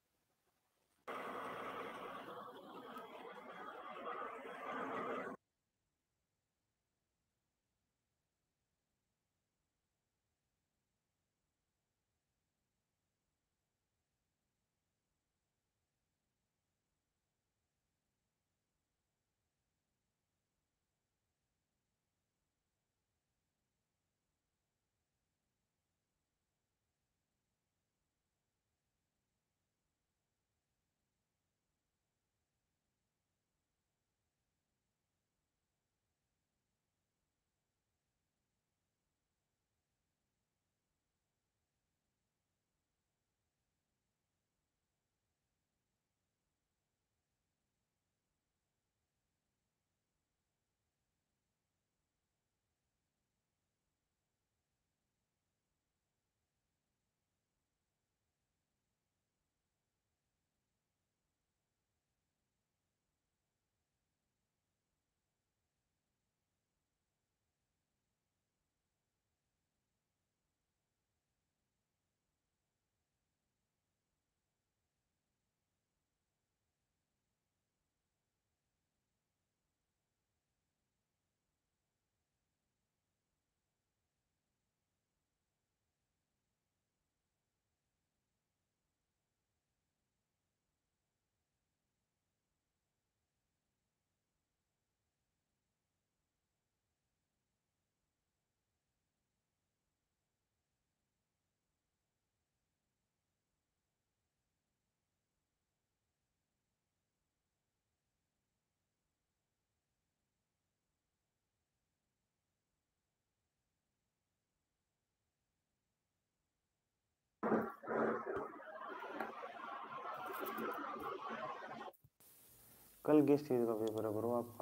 कल किस चीज़ का पेपर है ब्रो आपका?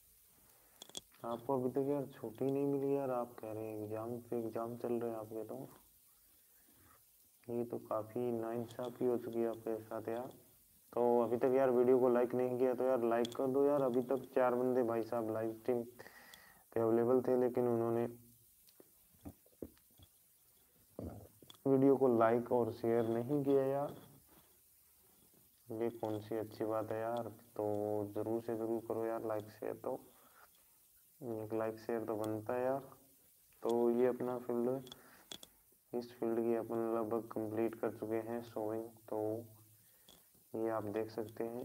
आपको अभी तक यार छुट्टी नहीं मिली यार, आप कह रहे हैं एग्जाम पे एग्जाम चल रहे हैं आपके। तो ये तो काफ़ी नाइंसाफ़ी हो चुकी है आपके साथ यार। तो अभी तक यार वीडियो को लाइक नहीं किया तो यार लाइक कर दो यार। अभी तक चार बंदे भाई साहब लाइव स्ट्रीम पे अवेलेबल थे लेकिन उन्होंने वीडियो को लाइक और शेयर नहीं किया यार, ये कौन सी अच्छी बात है यार। तो ज़रूर से ज़रूर करो यार लाइक शेयर, तो एक लाइक शेयर तो बनता है यार। तो ये अपना फील्ड, इस फील्ड की अपन लगभग कंप्लीट कर चुके हैं शोइंग। तो ये आप देख सकते हैं,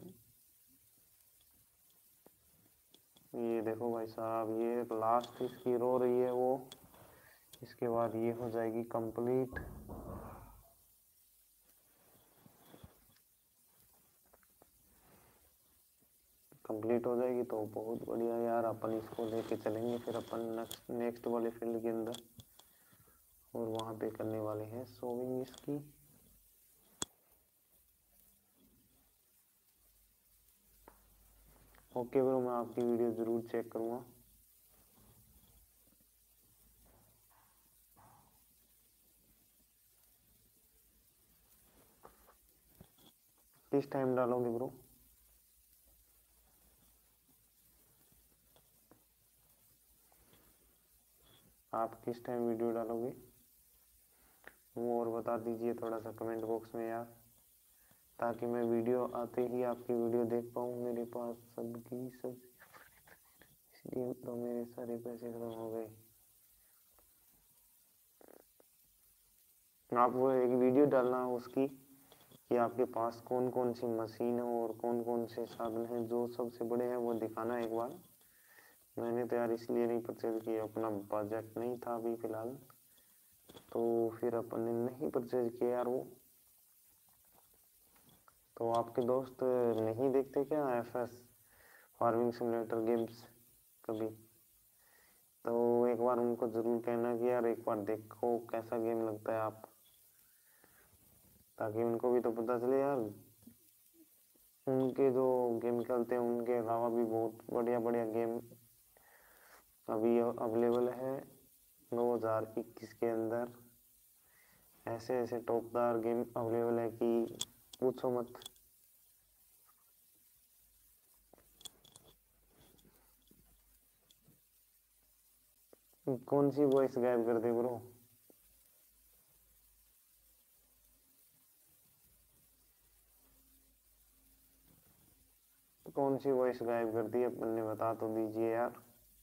ये देखो भाई साहब ये लास्ट इसकी रो रही है वो, इसके बाद ये हो जाएगी कंप्लीट। कंप्लीट हो जाएगी तो बहुत बढ़िया यार, अपन इसको लेके चलेंगे फिर अपन नेक्स्ट नेक्स्ट वाले फील्ड के अंदर, और वहाँ पे करने वाले हैं शोइंग इसकी। ओके ब्रो, मैं आपकी वीडियो ज़रूर चेक करूँगा। किस टाइम डालोगे ब्रो? आप किस टाइम वीडियो डालोगे वो और बता दीजिए थोड़ा सा कमेंट बॉक्स में यार, ताकि मैं वीडियो आते ही आपकी वीडियो देख पाऊँ। मेरे पास सबकी सब, इसलिए तो मेरे सारे पैसे खत्म हो गए। आप वो एक वीडियो डालना उसकी कि आपके पास कौन कौन सी मशीन है और कौन कौन से साधन हैं जो सबसे बड़े हैं, वो दिखाना एक बार, मैंने तो यार इसलिए नहीं परचेज किया, अपना बजट नहीं था अभी फिलहाल, तो फिर अपन ने नहीं परचेज किया यार वो। तो आपके दोस्त नहीं देखते क्या F S farming simulator games कभी? तो एक बार उनको जरूर कहना कि यार एक बार देखो कैसा गेम लगता है आप, ताकि उनको भी तो पता चले यार। उनके जो गेम खेलते हैं उनके अलावा भी बहुत बढ़िया बढ़िया गेम अभी अवेलेबल है दो हज़ार इक्कीस के अंदर। ऐसे ऐसे टॉपदार गेम अवेलेबल है कि पूछो मत। कौन सी वॉइस गायब कर दे ब्रो? कौन सी वॉइस गायब कर दी अपन ने, बता तो दीजिए यार।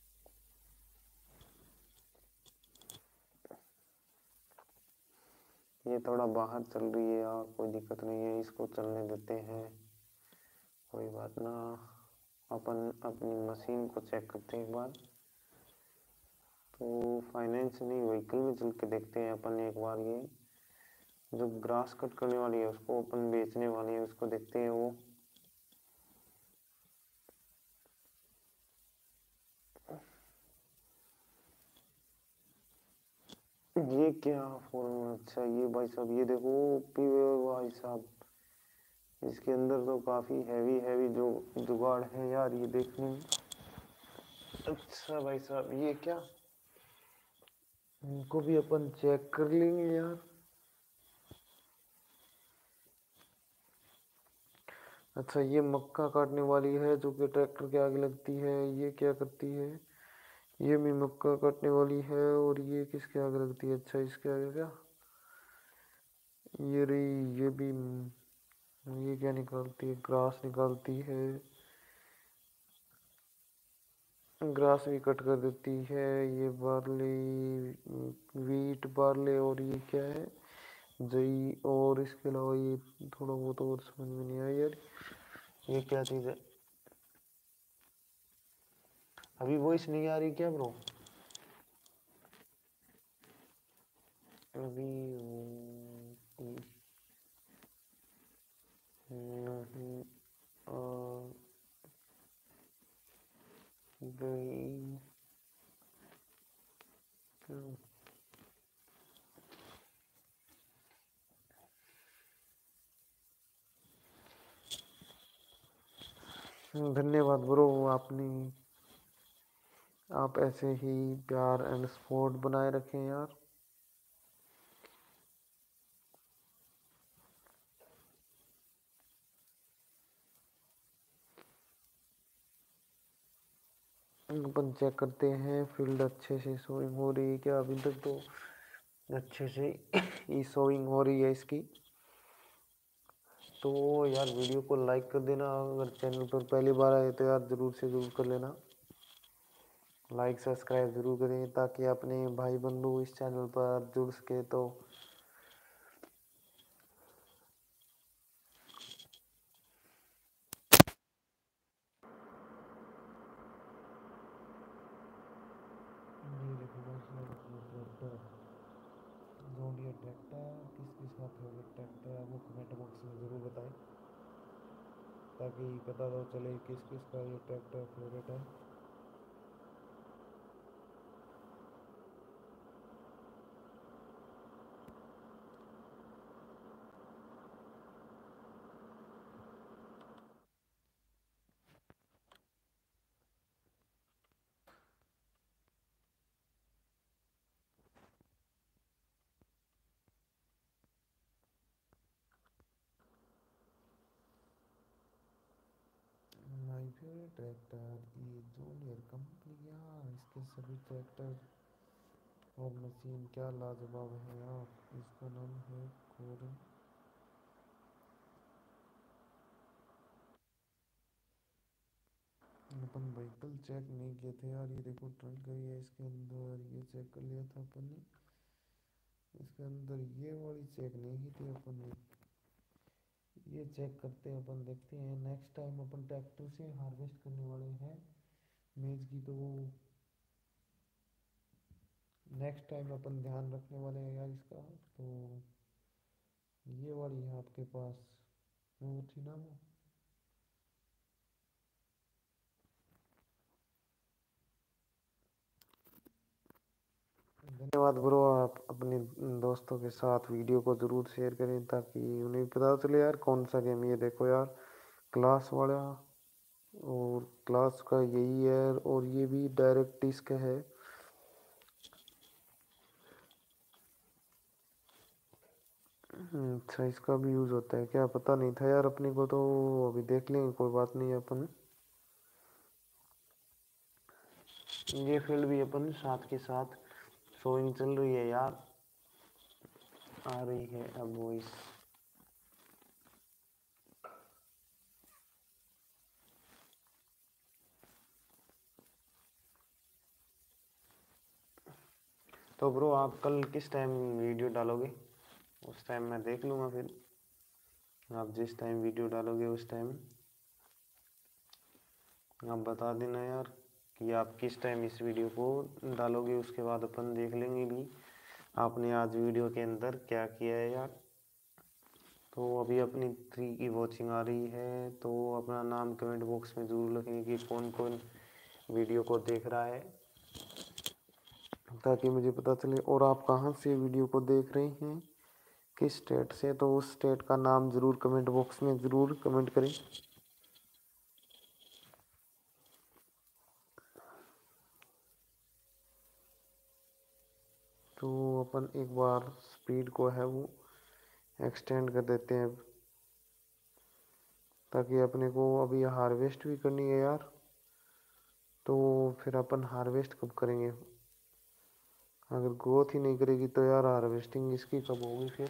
ये थोड़ा बाहर चल रही है यार, कोई दिक्कत नहीं है, इसको चलने देते हैं, कोई बात ना। अपन अपनी मशीन को चेक करते हैं एक बार। तो फाइनेंस नहीं, व्हीकल में चल के देखते हैं अपन एक बार। ये जो ग्रास कट करने वाली है उसको अपन बेचने वाली है, उसको देखते हैं वो। ये क्या फोन? अच्छा ये भाई साहब, ये देखो पीवे भाई साहब, इसके अंदर तो काफी हैवी हैवी जो जुगाड़ है यार ये देखने में। अच्छा भाई साहब ये क्या, इनको भी अपन चेक कर लेंगे यार। अच्छा ये मक्का काटने वाली है जो कि ट्रैक्टर के आगे लगती है, ये क्या करती है? ये भी मक्का काटने वाली है और ये किसके आगे लगती है? अच्छा इसके आगे क्या, ये रही, ये भी। ये क्या निकालती है? ग्रास निकालती है, ग्रास भी कट कर देती है। ये बार्ले, वीट बार्ले, और ये क्या है? जई। और इसके अलावा ये थोड़ा बहुत और समझ में नहीं आया यार, ये क्या चीज़ है? अभी वॉइस नहीं आ रही क्या ब्रो? अभी नहीं आ गई। धन्यवाद ब्रो, आपने, आप ऐसे ही प्यार एंड सपोर्ट बनाए रखें यार। अपन चेक करते हैं, फील्ड अच्छे से शोइंग हो रही है क्या? अभी तक तो अच्छे से ही शोइंग हो रही है इसकी। तो यार वीडियो को लाइक कर देना, अगर चैनल पर पहली बार आए तो यार ज़रूर से ज़रूर कर लेना। लाइक सब्सक्राइब ज़रूर करें ताकि अपने भाई बंधु इस चैनल पर जुड़ सके। तो ये देखो भाई साहब, ये ट्रैक्टर, जॉन डियर ट्रैक्टर, किस किस का फेवरेट ट्रैक्टर है वो कमेंट बॉक्स में ज़रूर बताएं, ताकि पता तो चले किस किस का ये ट्रैक्टर फेवरेट है। माय फेवरेट ट्रैक्टर, ये जॉन डियर कंपनी यार, इसके सभी ट्रैक्टर और मशीन क्या लाजवाब है यार। इसका नाम है कोरन। अपन व्हीकल चेक नहीं किए थे यार, ये देखो ट्रंक गई है इसके अंदर, ये चेक कर लिया था अपन ने इसके अंदर, ये वाली चेक नहीं की थी अपन ने। ये चेक करते हैं अपन, देखते हैं नेक्स्ट टाइम अपन ट्रैक्टर से हार्वेस्ट करने वाले हैं मैच की तो नेक्स्ट टाइम अपन ध्यान रखने वाले हैं यार इसका। तो ये वाली है आपके पास, वो थी ना वो। धन्यवाद ब्रो, आप अपने दोस्तों के साथ वीडियो को ज़रूर शेयर करें ताकि उन्हें पता चले यार कौन सा गेम। ये देखो यार, क्लास वाला, और क्लास का यही है, और ये भी डायरेक्ट डिस्क है। अच्छा, इसका भी यूज़ होता है क्या, पता नहीं था यार अपने को। तो अभी देख लेंगे, कोई बात नहीं अपन। ये फील्ड भी अपन साथ के साथ शोइंग चल रही है यार, आ रही है अब वॉइस। तो ब्रो आप कल किस टाइम वीडियो डालोगे, उस टाइम मैं देख लूँगा। फिर आप जिस टाइम वीडियो डालोगे उस टाइम आप बता देना यार कि आप किस टाइम इस वीडियो को डालोगे। उसके बाद अपन देख लेंगे भी आपने आज वीडियो के अंदर क्या किया है यार। तो अभी अपनी थ्री की वॉचिंग आ रही है, तो अपना नाम कमेंट बॉक्स में ज़रूर लिखें कि कौन कौन वीडियो को देख रहा है, ताकि मुझे पता चले। और आप कहाँ से वीडियो को देख रहे हैं, किस स्टेट से, तो उस स्टेट का नाम ज़रूर कमेंट बॉक्स में ज़रूर कमेंट करें। तो अपन एक बार स्पीड को है वो एक्सटेंड कर देते हैं, ताकि अपने को अभी हार्वेस्ट भी करनी है यार। तो फिर अपन हार्वेस्ट कब करेंगे, अगर ग्रोथ ही नहीं करेगी तो यार हार्वेस्टिंग इसकी कब होगी फिर।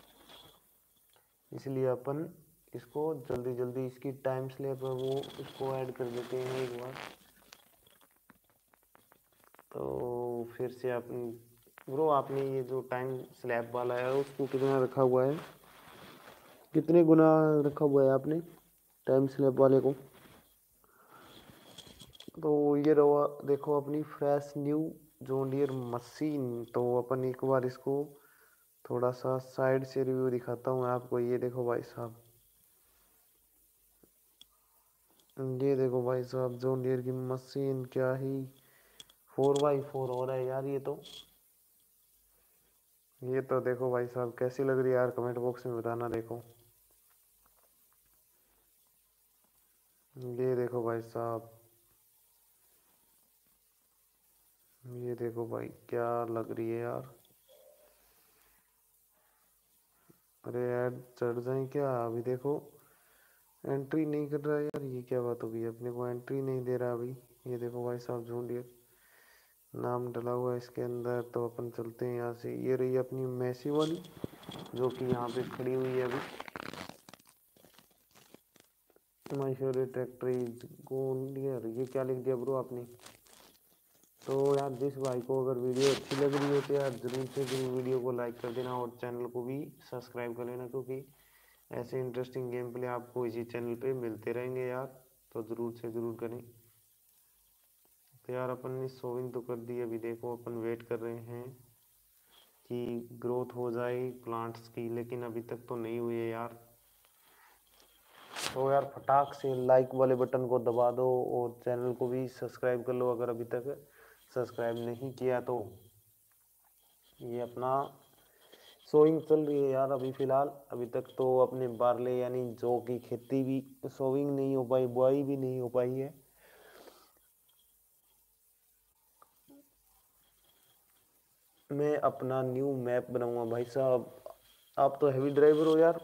इसलिए अपन इसको जल्दी जल्दी इसकी टाइम स्लैब है वो इसको ऐड कर देते हैं एक बार। तो फिर से अपन ब्रो, आपने ये जो टाइम स्लैब वाला है उसको कितना रखा हुआ है, कितने गुना रखा हुआ है आपने टाइम स्लैब वाले को। तो ये रहा देखो अपनी fresh new John Deere machine. तो अपन एक बार इसको थोड़ा सा साइड से रिव्यू दिखाता हूँ आपको। ये देखो भाई साहब, ये देखो भाई साहब, जॉन डियर की मशीन क्या ही फोर बाई फोर हो रहा है यार। ये तो ये तो देखो भाई साहब कैसी लग रही है यार, कमेंट बॉक्स में बताना। देखो ये देखो भाई साहब, ये देखो भाई क्या लग रही है यार। अरे ऐड चढ़ जाए क्या, अभी देखो एंट्री नहीं कर रहा है यार, ये क्या बात होगी, अपने को एंट्री नहीं दे रहा अभी। ये देखो भाई साहब, जॉन डियर नाम डला हुआ है इसके अंदर। तो अपन चलते हैं यहाँ से। ये रही अपनी मैसी वाली जो कि यहाँ पे खड़ी हुई है अभी। My favourite tractor is John Deere, ये क्या लिख दिया ब्रो आपने। तो यार जिस भाई को अगर वीडियो अच्छी लग रही है तो यार जरूर से जरूर वीडियो को लाइक कर देना और चैनल को भी सब्सक्राइब कर लेना, क्योंकि ऐसे इंटरेस्टिंग गेम प्ले आपको इसी चैनल पे मिलते रहेंगे यार। तो ज़रूर से ज़रूर करें। तो यार अपन ने सोविंग तो कर दी, अभी देखो अपन वेट कर रहे हैं कि ग्रोथ हो जाए प्लांट्स की, लेकिन अभी तक तो नहीं हुई है यार। तो यार फटाक से लाइक वाले बटन को दबा दो और चैनल को भी सब्सक्राइब कर लो अगर अभी तक सब्सक्राइब नहीं किया तो। ये अपना सोइंग चल रही है यार अभी फ़िलहाल। अभी तक तो अपने बारले यानी जौ की खेती भी सोइंग नहीं हो पाई, बुआई भी नहीं हो पाई है। मैं अपना न्यू मैप बनाऊंगा भाई साहब। आप तो हैवी ड्राइवर हो यार,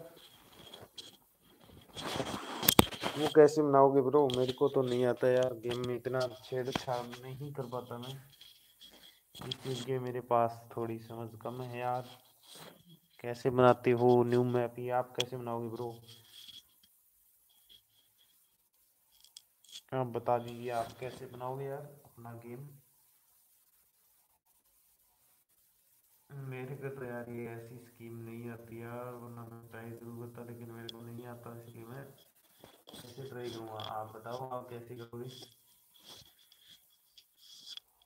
वो कैसे बनाओगे ब्रो, मेरे को तो नहीं आता यार गेम में, इतना छेड़छाड़ नहीं कर पाता मैं। इस चीज़ के मेरे पास थोड़ी समझ कम है यार। कैसे बनाते हो न्यू मैप, ये आप कैसे बनाओगे ब्रो, आप बता दीजिए आप कैसे बनाओगे यार अपना गेम। मेरे को तो यार ये ऐसी स्कीम नहीं आती यार, वरना मैं ट्राई जरूर करता, लेकिन मेरे को नहीं आता, इसलिए मैं कैसे ट्राई करूँगा। आप बताओ आप कैसे करोगे।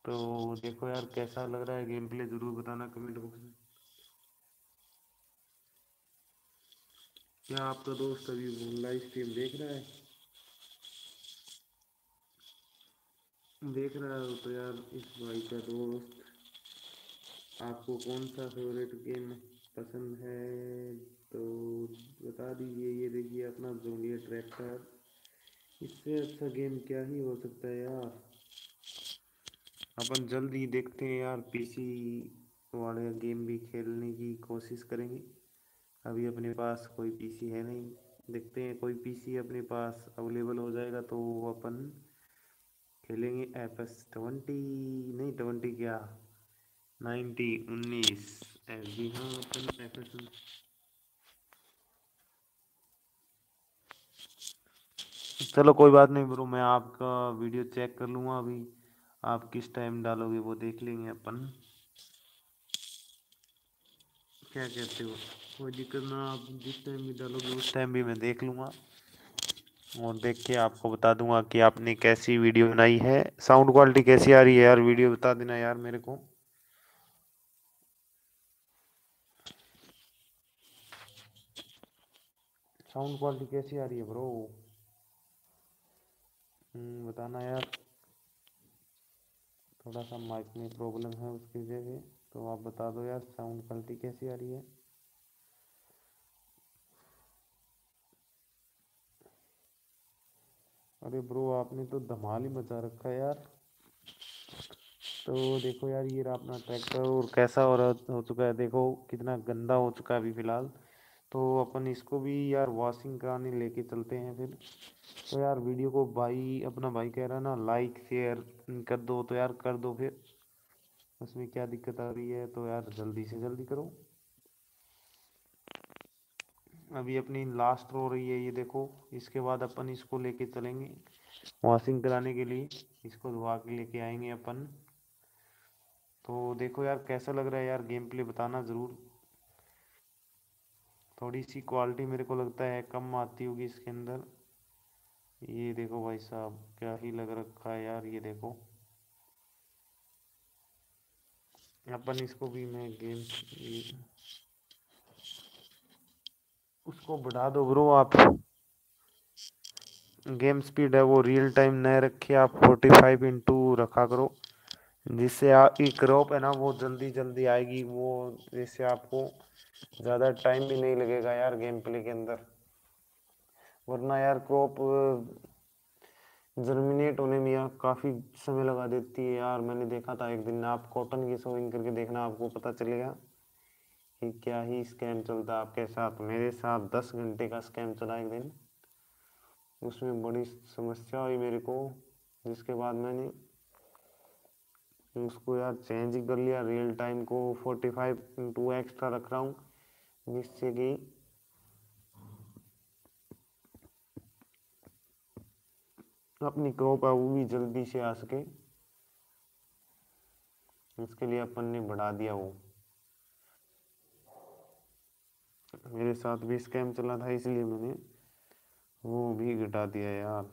तो देखो यार कैसा लग रहा है गेम प्ले, जरूर बताना कमेंट बॉक्स में। क्या आपका दोस्त अभी लाइव स्ट्रीम देख रहा है? देख रहा हो तो यार इस भाई का दोस्त, आपको कौन सा फेवरेट गेम पसंद है तो बता दीजिए। ये देखिए अपना जोनियर ट्रैक्टर, इससे अच्छा गेम क्या ही हो सकता है यार। अपन जल्द ही देखते हैं यार, पीसी वाले गेम भी खेलने की कोशिश करेंगे। अभी अपने पास कोई पीसी है नहीं, देखते हैं कोई पीसी अपने पास अवेलेबल हो जाएगा तो अपन खेलेंगे एफ एस ट्वेंटी, नहीं ट्वेंटी क्या, नाइन्टी उन्नीस एस जी, हाँ अपन एफ एस। चलो कोई बात नहीं ब्रो, मैं आपका वीडियो चेक कर लूँगा अभी। आप किस टाइम डालोगे वो देख लेंगे अपन, क्या कहते हो? कोई दिक्कत ना, आप जिस टाइम भी डालोगे उस टाइम भी मैं देख लूँगा और देख के आपको बता दूंगा कि आपने कैसी वीडियो बनाई है। साउंड क्वालिटी कैसी आ रही है यार, वीडियो बता देना यार मेरे को। साउंड क्वालिटी कैसी आ रही है ब्रो? हम्म, बताना यार। थोड़ा सा माइक में प्रॉब्लम है उसकी वजह से, तो आप बता दो यार साउंड क्वालिटी कैसी आ रही है। अरे ब्रो आपने तो धमाल ही मचा रखा है यार। तो देखो यार ये रहा अपना ट्रैक्टर, और कैसा हो रहा हो चुका है, देखो कितना गंदा हो चुका है अभी फिलहाल। तो अपन इसको भी यार वॉशिंग कराने लेके चलते हैं फिर। तो यार वीडियो को भाई, अपना भाई कह रहा है ना लाइक शेयर कर दो, तो यार कर दो फिर। उसमें क्या दिक्कत आ रही है, तो यार जल्दी से जल्दी करो। अभी अपनी लास्ट रो रही है ये देखो, इसके बाद अपन इसको लेके चलेंगे वॉशिंग कराने के लिए, इसको धुआ के लेके आएंगे अपन। तो देखो यार कैसा लग रहा है यार गेम प्ले, बताना ज़रूर। थोड़ी सी क्वालिटी मेरे को लगता है कम आती होगी इसके अंदर। ये देखो भाई साहब क्या ही लग रखा है यार, ये देखो। अपन इसको भी मैं गेम, उसको बढ़ा दो ब्रो आप। गेम स्पीड है वो रियल टाइम न रखे आप, फोर्टी फाइव इंटू रखा करो, जिससे आप ये क्रॉप है ना वो जल्दी जल्दी आएगी वो, जिससे आपको ज़्यादा टाइम भी नहीं लगेगा यार गेम प्ले के अंदर। वरना यार क्रॉप जर्मिनेट होने में यार काफ़ी समय लगा देती है यार। मैंने देखा था एक दिन, आप कॉटन की सोइंग करके देखना, आपको पता चलेगा कि क्या ही स्कैम चलता है आपके साथ। मेरे साथ दस घंटे का स्कैम चला एक दिन, उसमें बड़ी समस्या हुई मेरे को, जिसके बाद मैंने उसको यार चेंज ही कर लिया। रियल टाइम को फोर्टी फाइव इंटू एक्स्ट्रा रख रहा हूँ, जिससे कि अपनी क्रॉप है वो भी जल्दी से आ सके। इसके लिए अपन ने बढ़ा दिया वो। मेरे साथ भी स्कैम चला था इसलिए मैंने वो भी घटा दिया यार।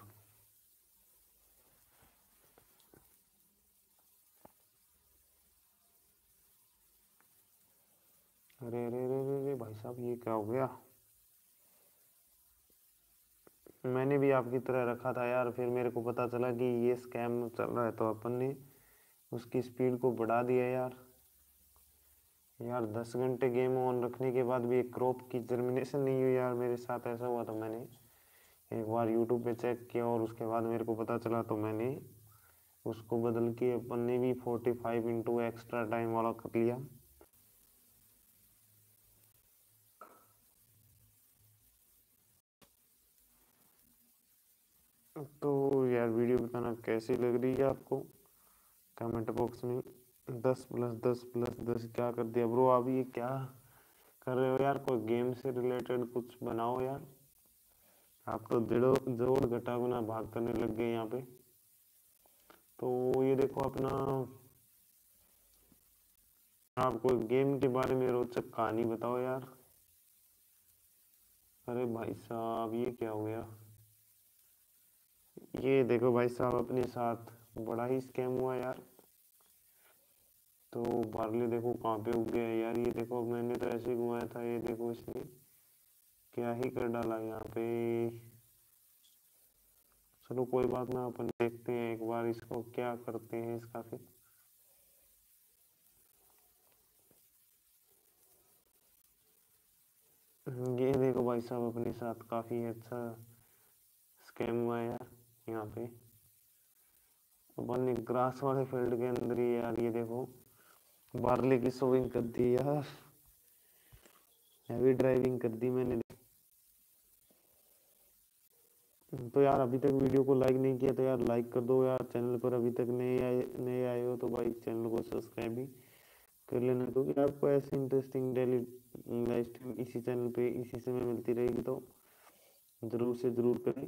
अरे अरे अरे अरे अरे भाई साहब ये क्या हो गया? मैंने भी आपकी तरह रखा था यार, फिर मेरे को पता चला कि ये स्कैम चल रहा है, तो अपन ने उसकी स्पीड को बढ़ा दिया यार। यार दस घंटे गेम ऑन रखने के बाद भी एक क्रॉप की जर्मिनेशन नहीं हुई यार, मेरे साथ ऐसा हुआ। तो मैंने एक बार यूट्यूब पे चेक किया और उसके बाद मेरे को पता चला, तो मैंने उसको बदल के अपन ने भी forty five into extra time वाला कर लिया। तो यार वीडियो बताना कैसी लग रही है आपको, कमेंट बॉक्स में। दस प्लस दस प्लस दस क्या कर दिया ब्रो, आप ये क्या कर रहे हो यार? कोई गेम से रिलेटेड कुछ बनाओ यार। आप तो जोड़ जोड़ घटा गुना भाग करने लग गए यहाँ पे। तो ये देखो अपना, आप कोई गेम के बारे में रोचक कहानी बताओ यार। अरे भाई साहब ये क्या हो गया? ये देखो भाई साहब अपने साथ बड़ा ही स्कैम हुआ यार। तो बार्ली देखो कहाँ पे उग गया है यार। ये देखो मैंने तो ऐसे ही घुमाया था, ये देखो इसने क्या ही कर डाला यहाँ पे। चलो कोई बात ना, अपन देखते हैं एक बार इसको क्या करते हैं इसका फिर। ये देखो भाई साहब अपने साथ काफी अच्छा स्कैम हुआ है यार यहाँ पे। अपन ने ग्रास वाले फील्ड के अंदर ही यार ये देखो बार्ले की शोइंग कर दी यार, हैवी ड्राइविंग कर दी मैंने। तो यार अभी तक वीडियो को लाइक नहीं किया तो यार लाइक कर दो यार। चैनल पर अभी तक नए आए नए आए हो तो भाई चैनल को सब्सक्राइब भी कर लेना, क्योंकि आपको ऐसे इंटरेस्टिंग डेली लाइव स्ट्रीम इसी चैनल पे इसी समय मिलती रहेगी, तो ज़रूर से ज़रूर करें।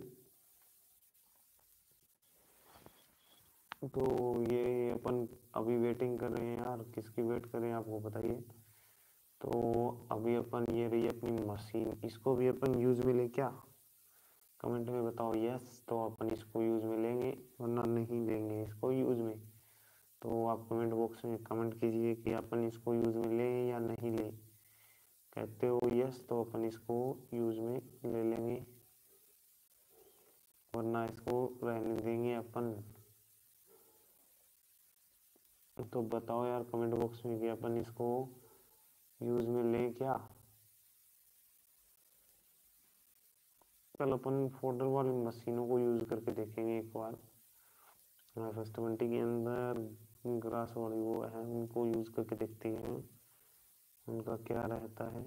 तो ये अपन अभी वेटिंग कर रहे हैं यार, किसकी वेट करें आपको बताइए। तो अभी अपन ये रही अपनी मशीन, इसको भी अपन यूज़ में ले क्या, कमेंट में बताओ यस तो अपन इसको यूज़ में लेंगे, वरना नहीं लेंगे इसको यूज़ में। तो आप कमेंट बॉक्स में कमेंट कीजिए कि अपन इसको यूज़ में लें या नहीं लें। कहते हो यस तो अपन इसको यूज़ में ले लेंगे, वरना इसको रहने देंगे अपन। तो बताओ यार कमेंट बॉक्स में कि अपन इसको यूज़ में लें क्या। कल अपन फोल्डर वाली मशीनों को यूज़ करके देखेंगे एक बार। फर्स्ट ट्वेंटी के अंदर ग्रास वाली वो है, उनको यूज़ करके देखते हैं उनका क्या रहता है।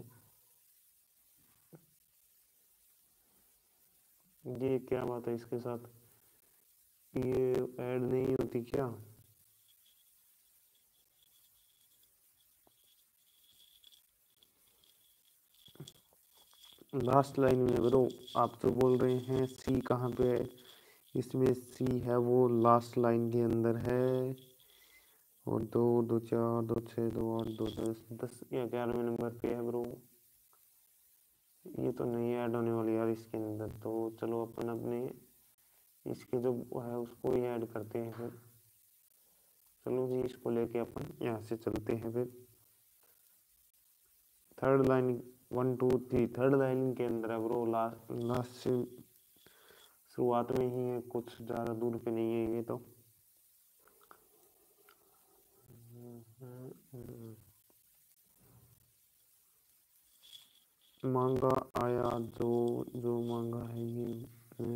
ये क्या बात है इसके साथ, ये ऐड नहीं होती क्या। लास्ट लाइन में ब्रो आप तो बोल रहे हैं सी कहाँ पे है, इसमें सी है वो लास्ट लाइन के अंदर है। और दो दो चार दो छः दो आठ दो दस दस या ग्यारहवें नंबर पे है ब्रो। ये तो नहीं ऐड होने वाली यार इसके अंदर। तो चलो अपन अपने इसके जो है उसको ही ऐड करते हैं फिर। चलो जी इसको लेके अपन यहाँ से चलते हैं फिर। Third line one two three third line के अंदर है ब्रो, लास्ट लास्ट से शुरुआत में ही है, कुछ ज़्यादा दूर पे नहीं है ये तो। मांगा आया जो जो मांगा है ये।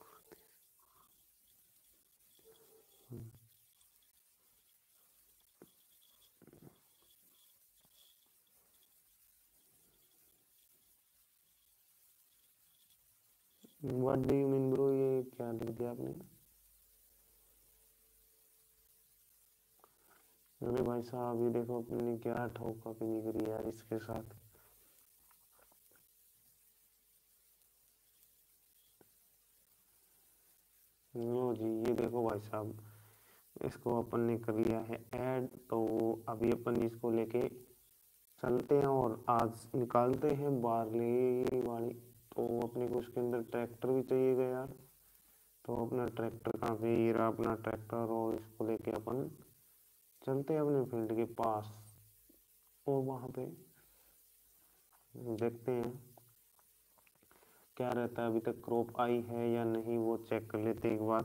What do you mean bro, ये क्या लिख दिया आपने। अरे भाई साहब ये देखो अपने क्या ठोका भी नहीं करी यार इसके साथ। लो जी ये देखो भाई साहब इसको अपन ने कर लिया है ऐड। तो अभी अपन इसको लेके चलते हैं और आज निकालते हैं बार्ले वाली। तो अपने को उसके अंदर ट्रैक्टर भी चाहिएगा यार। तो अपना ट्रैक्टर कहाँ पे, ये रहा अपना ट्रैक्टर। और इसको लेके अपन चलते हैं अपने फील्ड के पास और वहाँ पे देखते हैं क्या रहता है। अभी तक क्रॉप आई है या नहीं वो चेक कर लेते हैं एक बार।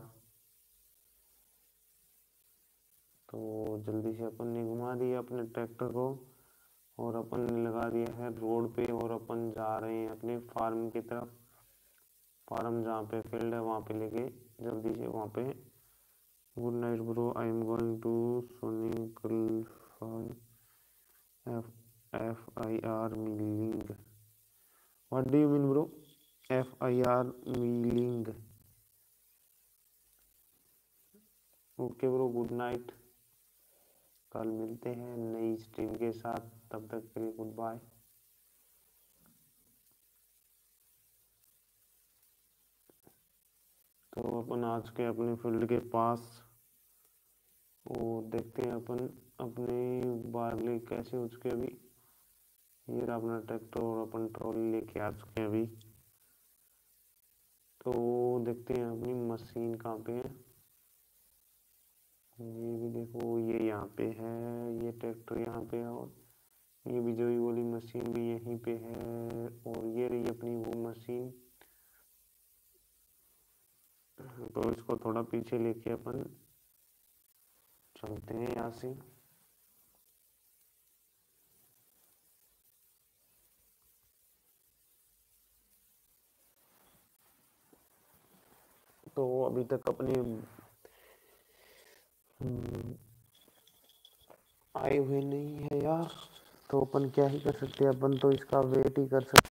तो जल्दी से अपन ने घुमा दिया अपने ट्रैक्टर को और अपन ने लगा दिया है रोड पे और अपन जा रहे हैं अपने फार्म की तरफ। फार्म जहाँ पे फील्ड है वहाँ पे लेके जल्दी से वहाँ पे। Good night bro, I am going to सोनिकल एफ एफ आई आर मीलिंग। What do you mean bro, F I R मीलिंग। ओके ब्रो गुड नाइट, कल मिलते हैं नई स्ट्रीम के साथ, तब तक के लिए गुड बाय। तो अपन आज के अपने फील्ड के पास और देखते हैं अपन अपने बार्ले कैसे हो चुके अभी। ये रहा अपना ट्रैक्टर और अपन ट्रॉली लेके आ चुके हैं अभी। तो देखते हैं अपनी मशीन कहाँ पे है। ये भी देखो, ये यहाँ पे है, ये ट्रैक्टर यहाँ पे है, और ये बिजोई वाली मशीन भी यहीं पे है, और ये रही अपनी वो मशीन। तो इसको थोड़ा पीछे लेके अपन चलते हैं यहाँ से। तो अभी तक अपने हम्म, आए हुए नहीं है यार, तो अपन क्या ही कर सकते हैं, अपन तो इसका वेट ही कर सकते।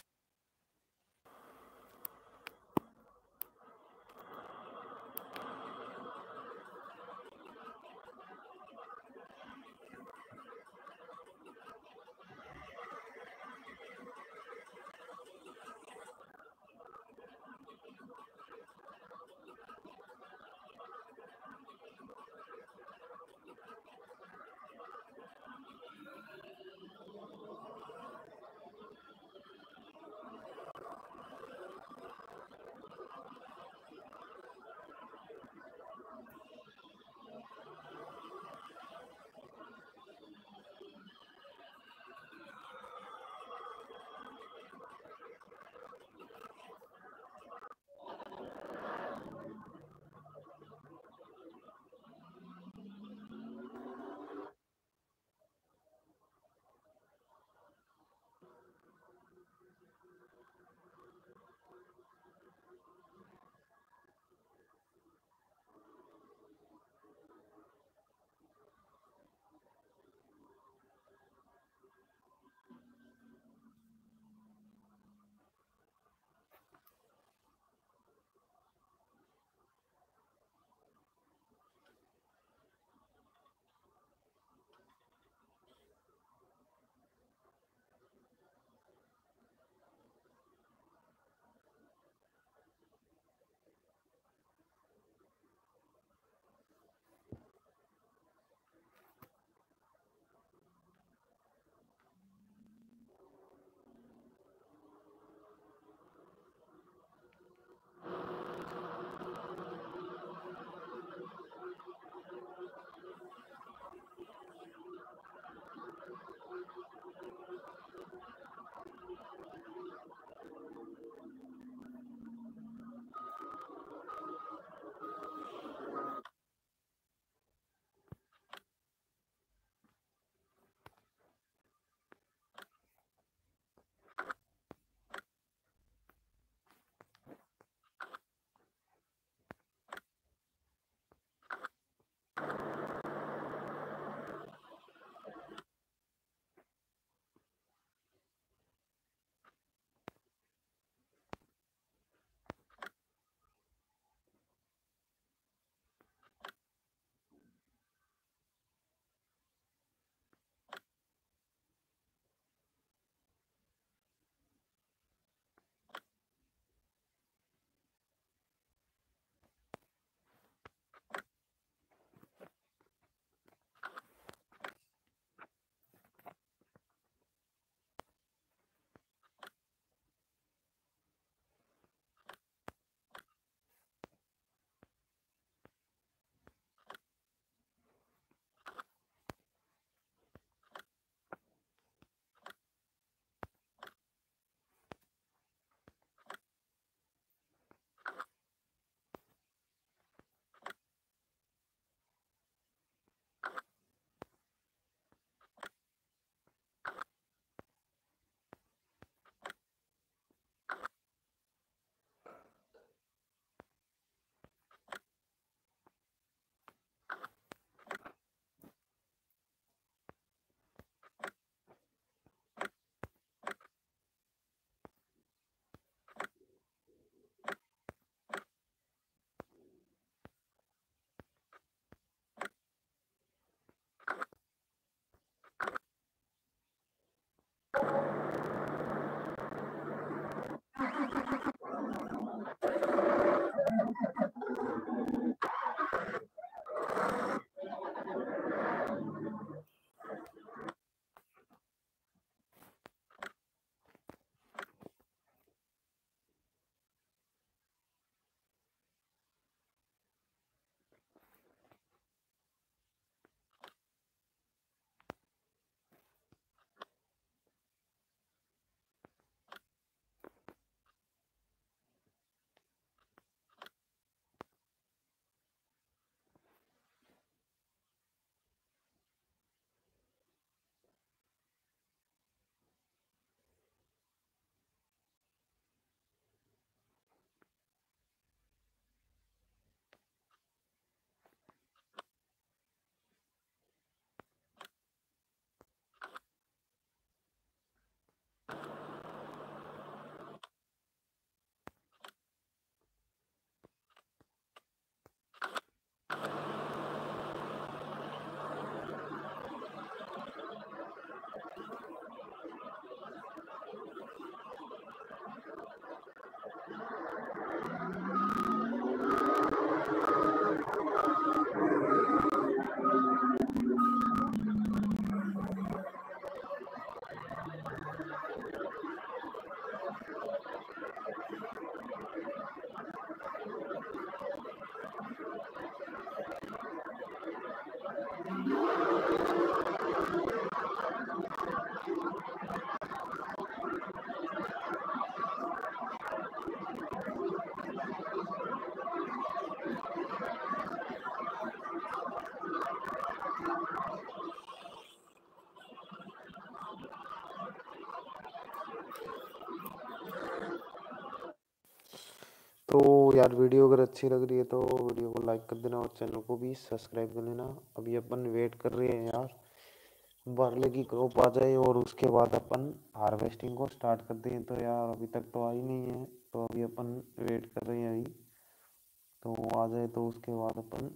तो यार वीडियो अगर अच्छी लग रही है तो वीडियो को लाइक कर देना और चैनल को भी सब्सक्राइब कर लेना। अभी अपन वेट कर रहे हैं यार बारले की क्रॉप आ जाए और उसके बाद अपन हार्वेस्टिंग को स्टार्ट कर दें। तो यार अभी तक तो आई नहीं है, तो अभी अपन वेट कर रहे हैं अभी, तो आ जाए तो उसके बाद अपन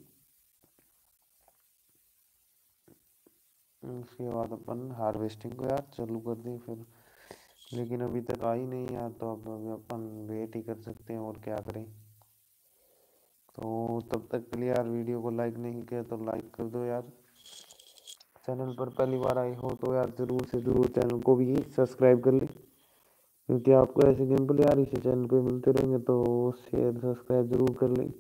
उसके बाद अपन हार्वेस्टिंग को यार चालू कर दें फिर। लेकिन अभी तक आई नहीं यार, तो अब अभी अपन वेट ही कर सकते हैं और क्या करें। तो तब तक के लिए यार वीडियो को लाइक नहीं किया तो लाइक कर दो यार। चैनल पर पहली बार आए हो तो यार ज़रूर से ज़रूर चैनल को भी सब्सक्राइब कर लें, क्योंकि आपको ऐसे गेम प्ले यार इसी चैनल पे मिलते रहेंगे। तो शेयर सब्सक्राइब ज़रूर कर लें।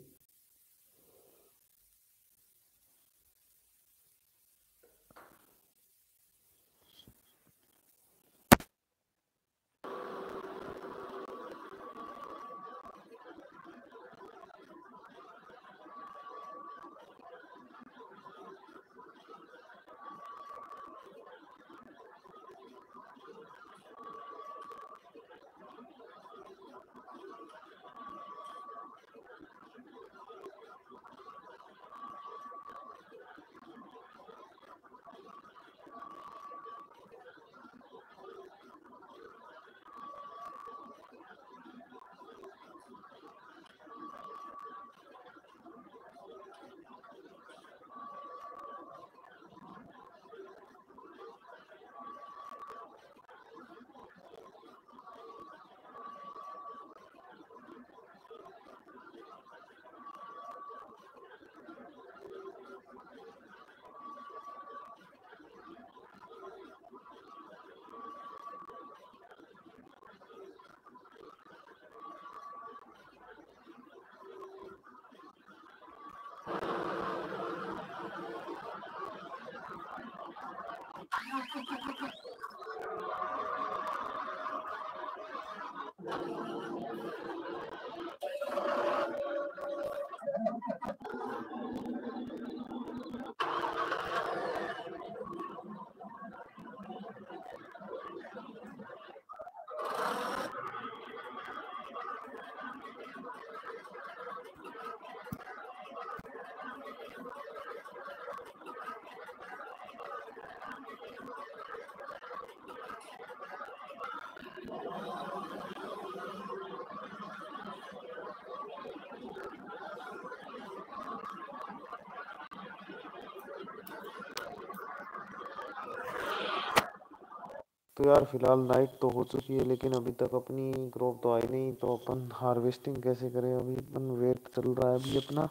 तो यार फिलहाल नाइट तो हो चुकी है, लेकिन अभी तक अपनी क्रॉप तो आई नहीं, तो अपन हार्वेस्टिंग कैसे करें। अभी अपन वेट चल रहा है, अभी अपना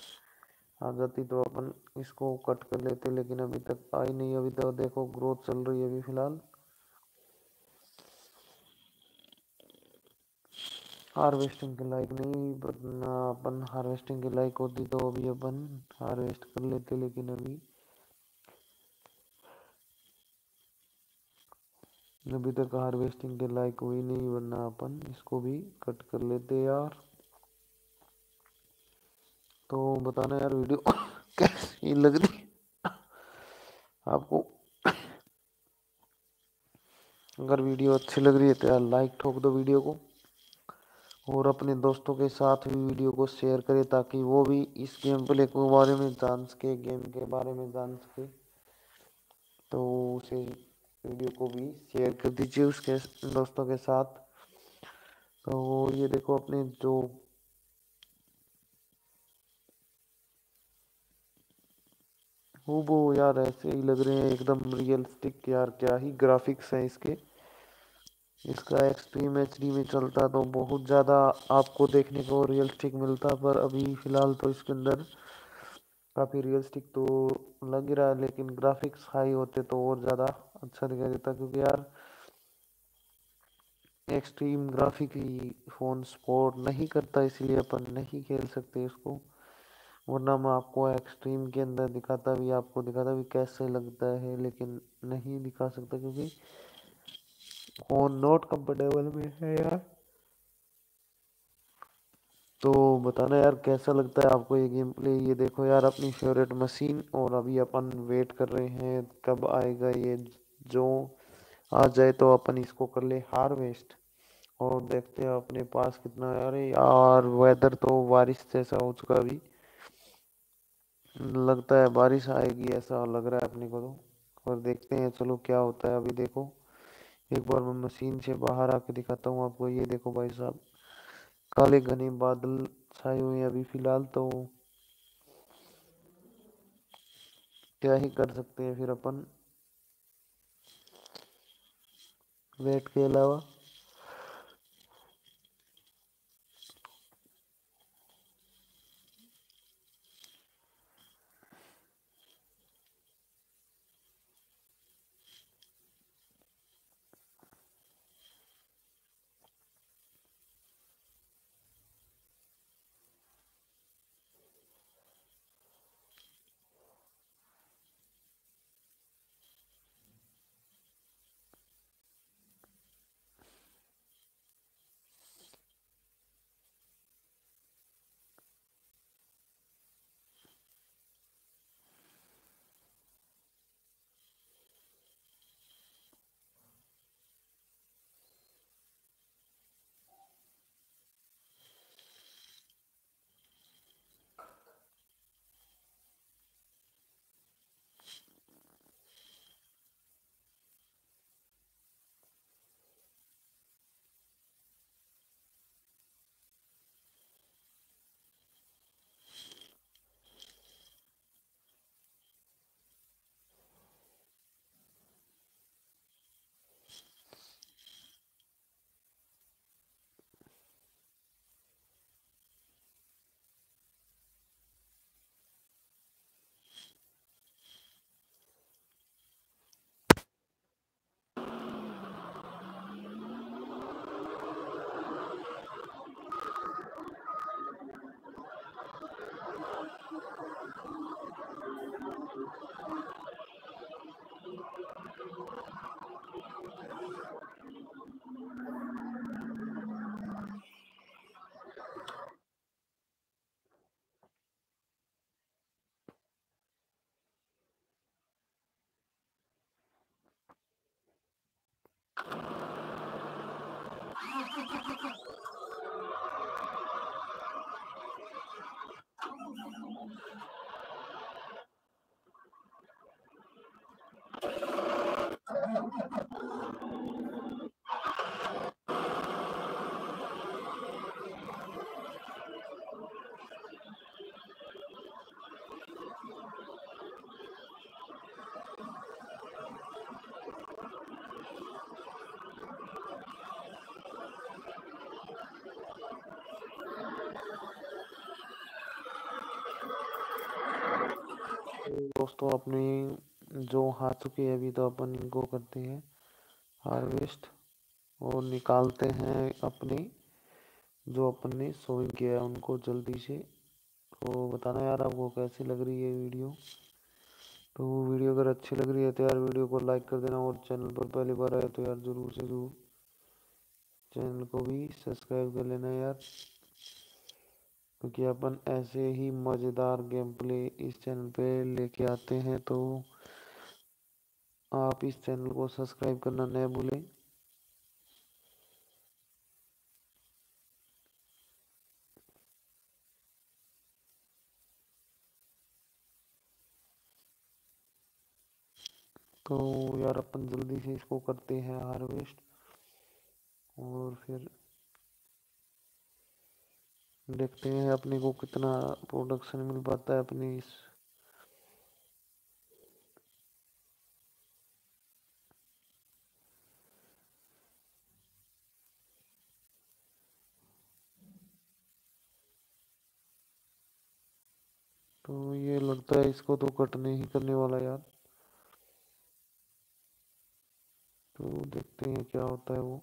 आ जाती तो अपन इसको कट कर लेते, लेकिन अभी तक आई नहीं। अभी तक देखो ग्रोथ चल रही है अभी फिलहाल। हार्वेस्टिंग के लायक नहीं, वरना अपन हार्वेस्टिंग के लायक होती तो अभी अपन हार्वेस्ट कर लेते, लेकिन अभी अभी तक हार्वेस्टिंग के लायक हुई नहीं, वरना अपन इसको भी कट कर लेते यार। तो बताना यार वीडियो कैसी लग रही आपको। अगर वीडियो अच्छी लग रही है तो यार लाइक ठोक दो वीडियो को, और अपने दोस्तों के साथ भी वीडियो को शेयर करें, ताकि वो भी इस गेम प्ले के बारे में जान सके, गेम के बारे में जान सके। तो उसे वीडियो को भी शेयर कर दीजिए उसके दोस्तों के साथ। तो ये देखो अपने जो वो यार ऐसे ही लग रहे हैं एकदम रियलिस्टिक यार, क्या ही ग्राफिक्स हैं इसके। इसका एक्सट्रीम एचडी में चलता तो बहुत ज़्यादा आपको देखने को रियलिस्टिक मिलता, पर अभी फ़िलहाल तो इसके अंदर काफ़ी रियलिस्टिक तो लग ही रहा है, लेकिन ग्राफिक्स हाई होते तो और ज़्यादा अच्छा दिखाई देता। क्योंकि यार एक्सट्रीम ग्राफिक ही फ़ोन सपोर्ट नहीं करता, इसलिए अपन नहीं खेल सकते इसको। वरना मैं आपको एक्सट्रीम के अंदर दिखाता भी, आपको दिखाता भी कैसे लगता है, लेकिन नहीं दिखा सकता क्योंकि फ़ोन नॉट कंफर्टेबल में है यार। तो बताना यार कैसा लगता है आपको ये गेम प्ले। ये देखो यार अपनी फेवरेट मशीन, और अभी अपन वेट कर रहे हैं कब आएगा ये। जो आ जाए तो अपन इसको कर ले हार्वेस्ट, और देखते हैं अपने पास कितना है। अरे यार वेदर तो बारिश जैसा हो चुका अभी, लगता है बारिश आएगी ऐसा लग रहा है अपने को तो। और देखते हैं चलो क्या होता है। अभी देखो एक बार मैं मशीन से बाहर आके दिखाता हूँ आपको। ये देखो भाई साहब, काले घने बादल छाए हुए हैं अभी फिलहाल तो। क्या ही कर सकते हैं फिर अपन वेट के अलावा। दोस्तों अपनी जो आ चुके हैं अभी तो अपन इनको करते हैं हार्वेस्ट और निकालते हैं अपने जो अपन ने सोइंग किया है उनको जल्दी से। तो बताना यार आपको कैसी लग रही है वीडियो। तो वीडियो अगर अच्छी लग रही है तो यार वीडियो को लाइक कर देना, और चैनल पर पहली बार आए तो यार ज़रूर से ज़रूर चैनल को भी सब्सक्राइब कर लेना यार, क्योंकि अपन ऐसे ही मज़ेदार गेम प्ले इस चैनल पे लेके आते हैं। तो आप इस चैनल को सब्सक्राइब करना न भूलें। तो यार अपन जल्दी से इसको करते हैं हार्वेस्ट, और फिर देखते हैं अपने को कितना प्रोडक्शन मिल पाता है अपनी इस। तो ये लगता है इसको तो कट नहीं करने वाला यार। तो देखते हैं क्या होता है वो।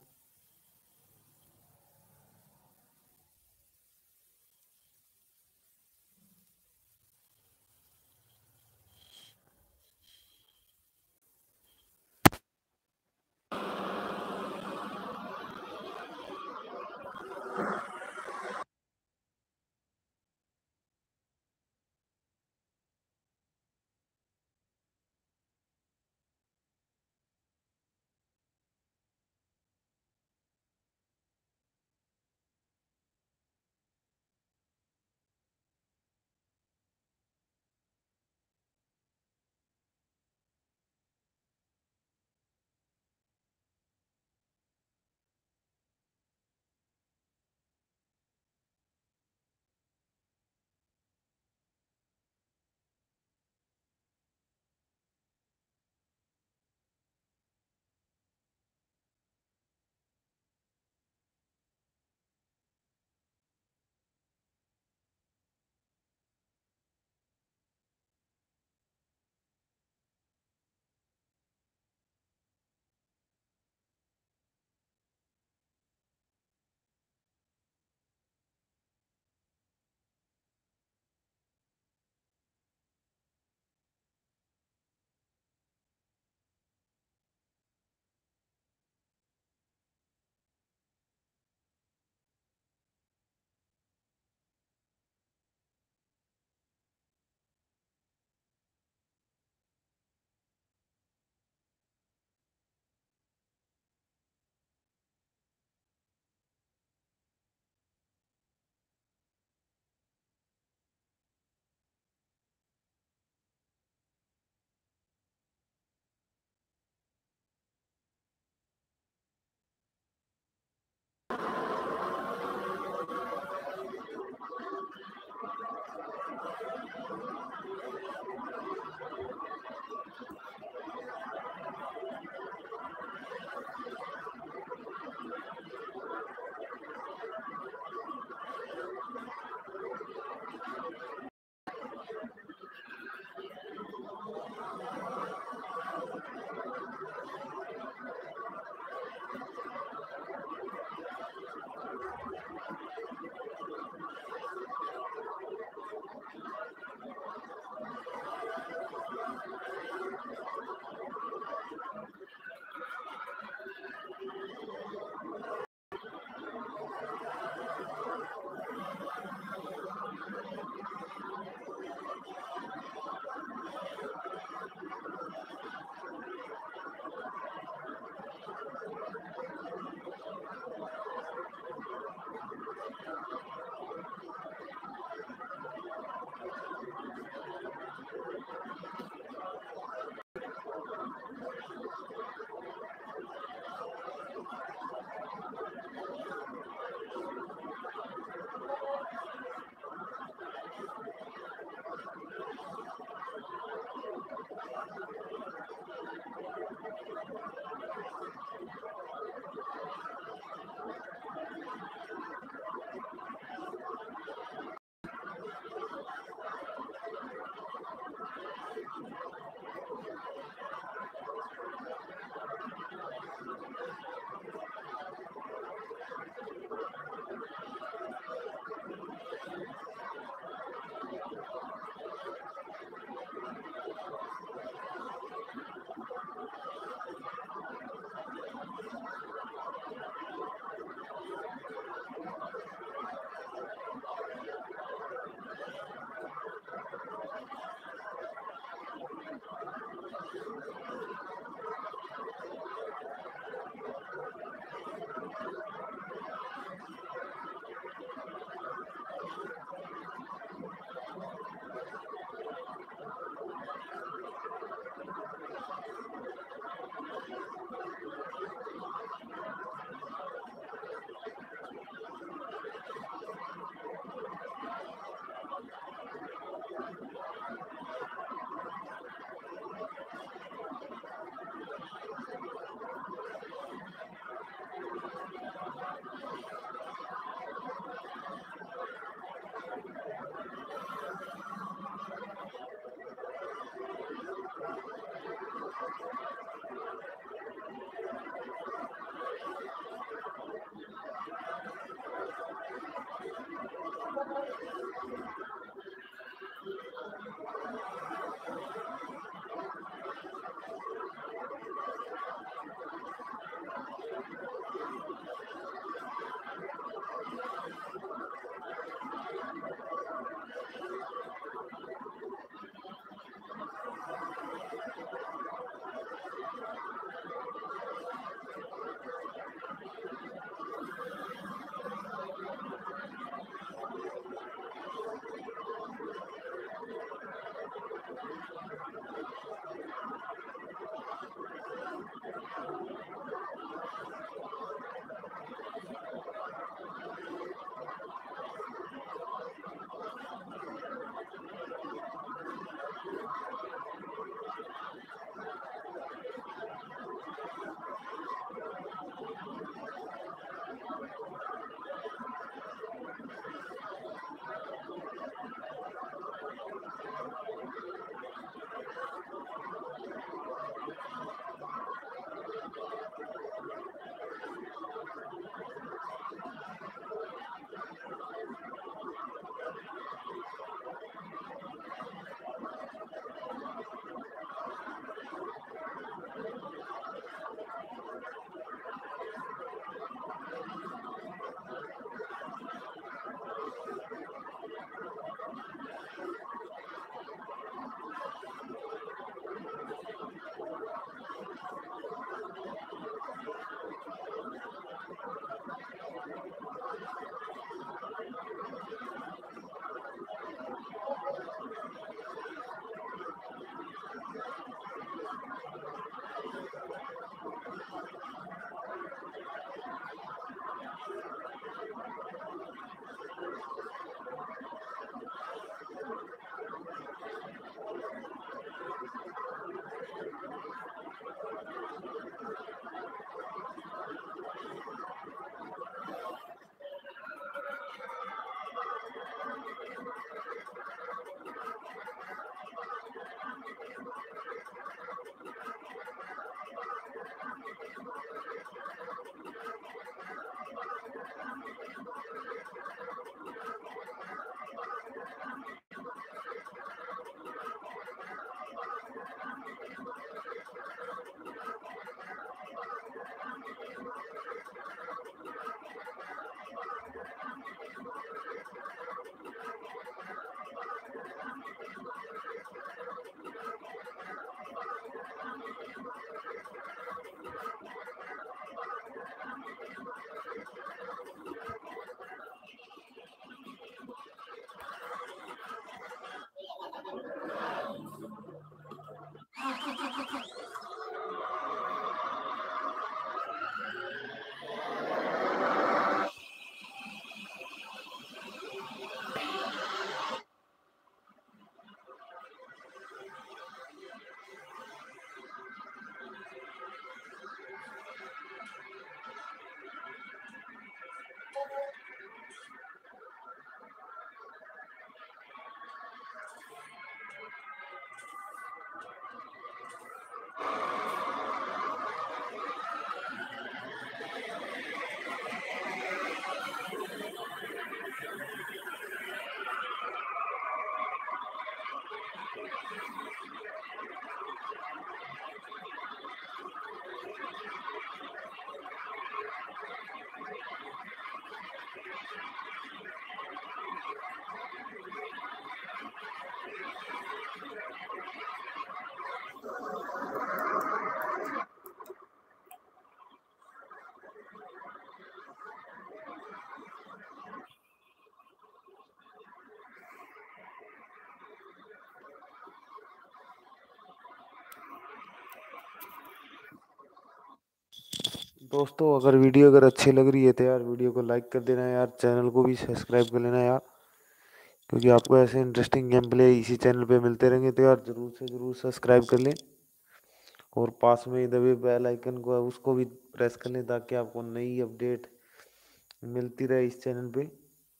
दोस्तों अगर वीडियो अगर अच्छी लग रही है तो यार वीडियो को लाइक कर देना यार, चैनल को भी सब्सक्राइब कर लेना यार, क्योंकि आपको ऐसे इंटरेस्टिंग गेम प्ले इसी चैनल पे मिलते रहेंगे। तो यार ज़रूर से ज़रूर सब्सक्राइब कर लें और पास में ही दबे बेल आइकन को है उसको भी प्रेस कर लें ताकि आपको नई अपडेट मिलती रहे इस चैनल पे।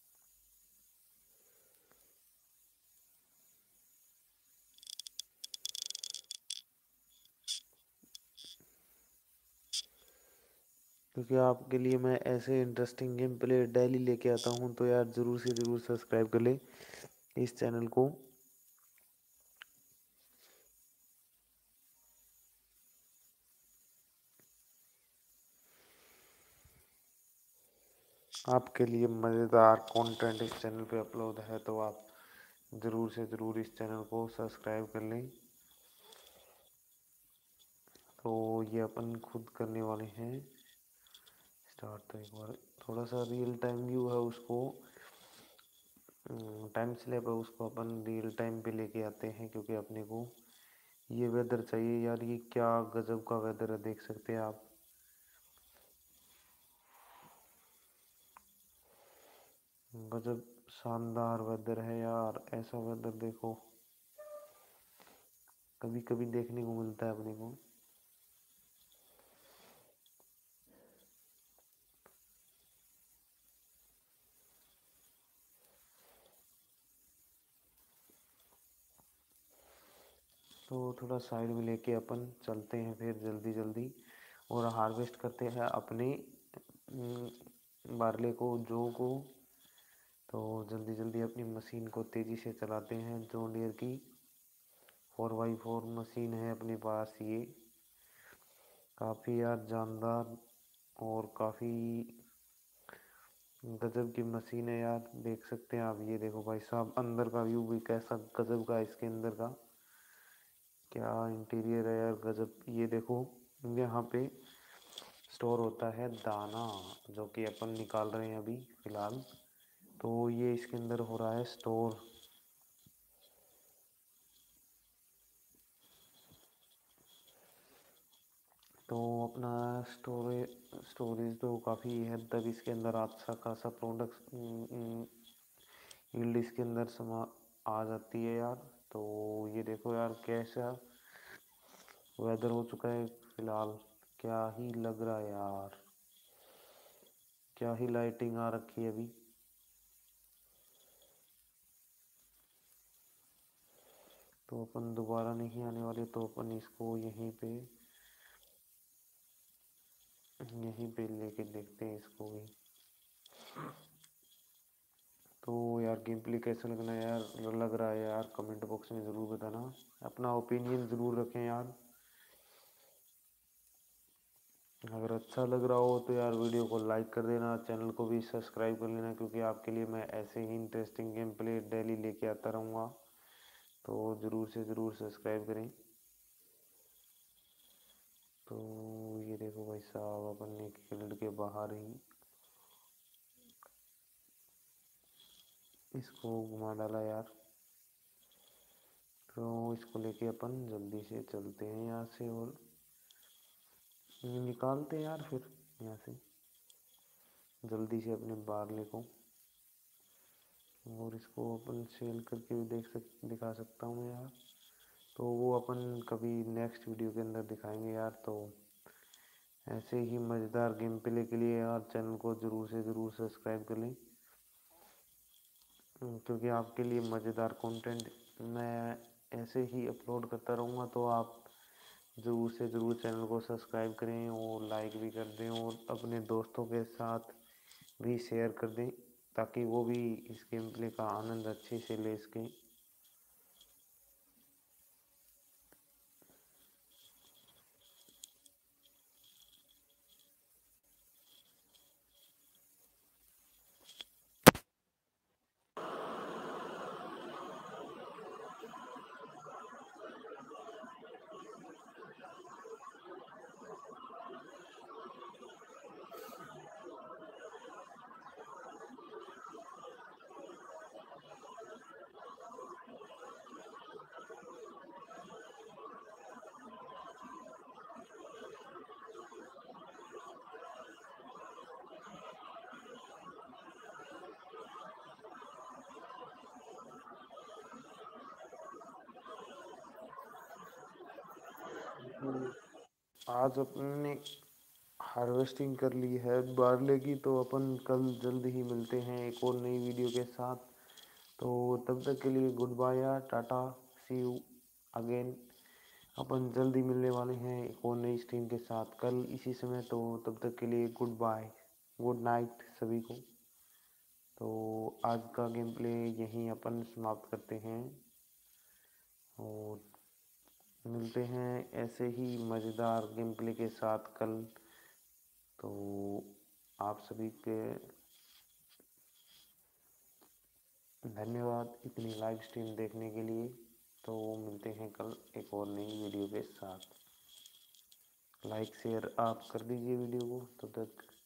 क्योंकि आपके लिए मैं ऐसे इंटरेस्टिंग गेम प्ले डेली लेके आता हूँ, तो यार ज़रूर से ज़रूर सब्सक्राइब कर लें इस चैनल को। आपके लिए मज़ेदार कंटेंट इस चैनल पे अपलोड है, तो आप ज़रूर से ज़रूर इस चैनल को सब्सक्राइब कर लें। तो ये अपन खुद करने वाले हैं स्टार्ट। तो एक बार थोड़ा सा रियल टाइम व्यू है उसको, टाइम स्लैब है उसको अपन रियल टाइम पे लेके आते हैं, क्योंकि अपने को ये वेदर चाहिए यार। ये क्या गजब का वेदर है, देख सकते हैं आप। गजब शानदार वेदर है यार, ऐसा वेदर देखो कभी कभी देखने को मिलता है अपने को। तो थोड़ा साइड में लेके अपन चलते हैं फिर जल्दी जल्दी, और हार्वेस्ट करते हैं अपने बारले को, जो को। तो जल्दी जल्दी अपनी मशीन को तेज़ी से चलाते हैं। जॉन डियर की फोर बाई फोर मशीन है अपने पास, ये काफ़ी यार जानदार और काफ़ी गजब की मशीन है यार, देख सकते हैं आप। ये देखो भाई साहब, अंदर का व्यू भी कैसा गजब का है इसके अंदर का, क्या इंटीरियर है यार गजब। ये देखो यहाँ पे स्टोर होता है दाना, जो कि अपन निकाल रहे हैं अभी फ़िलहाल। तो ये इसके अंदर हो रहा है स्टोर। तो अपना स्टोरेज स्टोरेज तो काफ़ी हद तक इसके अंदर अच्छा खासा प्रोडक्ट यील्ड इसके अंदर समा आ जाती है यार। तो ये देखो यार कैसा वेदर हो चुका है फिलहाल, क्या ही लग रहा है यार, क्या ही लाइटिंग आ रखी है अभी। तो अपन दोबारा नहीं आने वाले, तो अपन इसको यहीं पे यहीं पे लेके देखते हैं इसको भी। तो यार गेम प्ले कैसा लगना है यार, लग रहा है यार, कमेंट बॉक्स में ज़रूर बताना, अपना ओपिनियन ज़रूर रखें यार। अगर अच्छा लग रहा हो तो यार वीडियो को लाइक कर देना, चैनल को भी सब्सक्राइब कर लेना, क्योंकि आपके लिए मैं ऐसे ही इंटरेस्टिंग गेम प्ले डेली लेके आता रहूँगा। तो ज़रूर से ज़रूर सब्सक्राइब करें। तो ये देखो भाई साहब, अपन ने फील्ड के बाहर ही इसको घुमा डाला यार। तो इसको लेके अपन जल्दी से चलते हैं यहाँ से और निकालते हैं यार फिर यहाँ से जल्दी से अपने बारले को। और इसको अपन सेल करके भी देख सक दिखा सकता हूँ यार। तो वो अपन कभी नेक्स्ट वीडियो के अंदर दिखाएंगे यार। तो ऐसे ही मज़ेदार गेम प्ले के लिए यार चैनल को ज़रूर से ज़रूर सब्सक्राइब कर लें, क्योंकि आपके लिए मज़ेदार कंटेंट मैं ऐसे ही अपलोड करता रहूँगा। तो आप ज़रूर से ज़रूर चैनल को सब्सक्राइब करें और लाइक भी कर दें, और अपने दोस्तों के साथ भी शेयर कर दें, ताकि वो भी इस गेम प्ले का आनंद अच्छे से ले सकें। आज अपने हार्वेस्टिंग कर ली है बारले की, तो अपन कल जल्द ही मिलते हैं एक और नई वीडियो के साथ। तो तब तक के लिए गुड बाय या टाटा, सी यू अगेन। अपन जल्द ही मिलने वाले हैं एक और नई स्ट्रीम के साथ कल इसी समय। तो तब तक के लिए गुड बाय, गुड नाइट सभी को। तो आज का गेम प्ले यहीं अपन समाप्त करते हैं और मिलते हैं ऐसे ही मज़ेदार गेम प्ले के साथ कल। तो आप सभी के धन्यवाद इतनी लाइव स्ट्रीम देखने के लिए। तो मिलते हैं कल एक और नई वीडियो के साथ। लाइक शेयर आप कर दीजिए वीडियो को। तब तक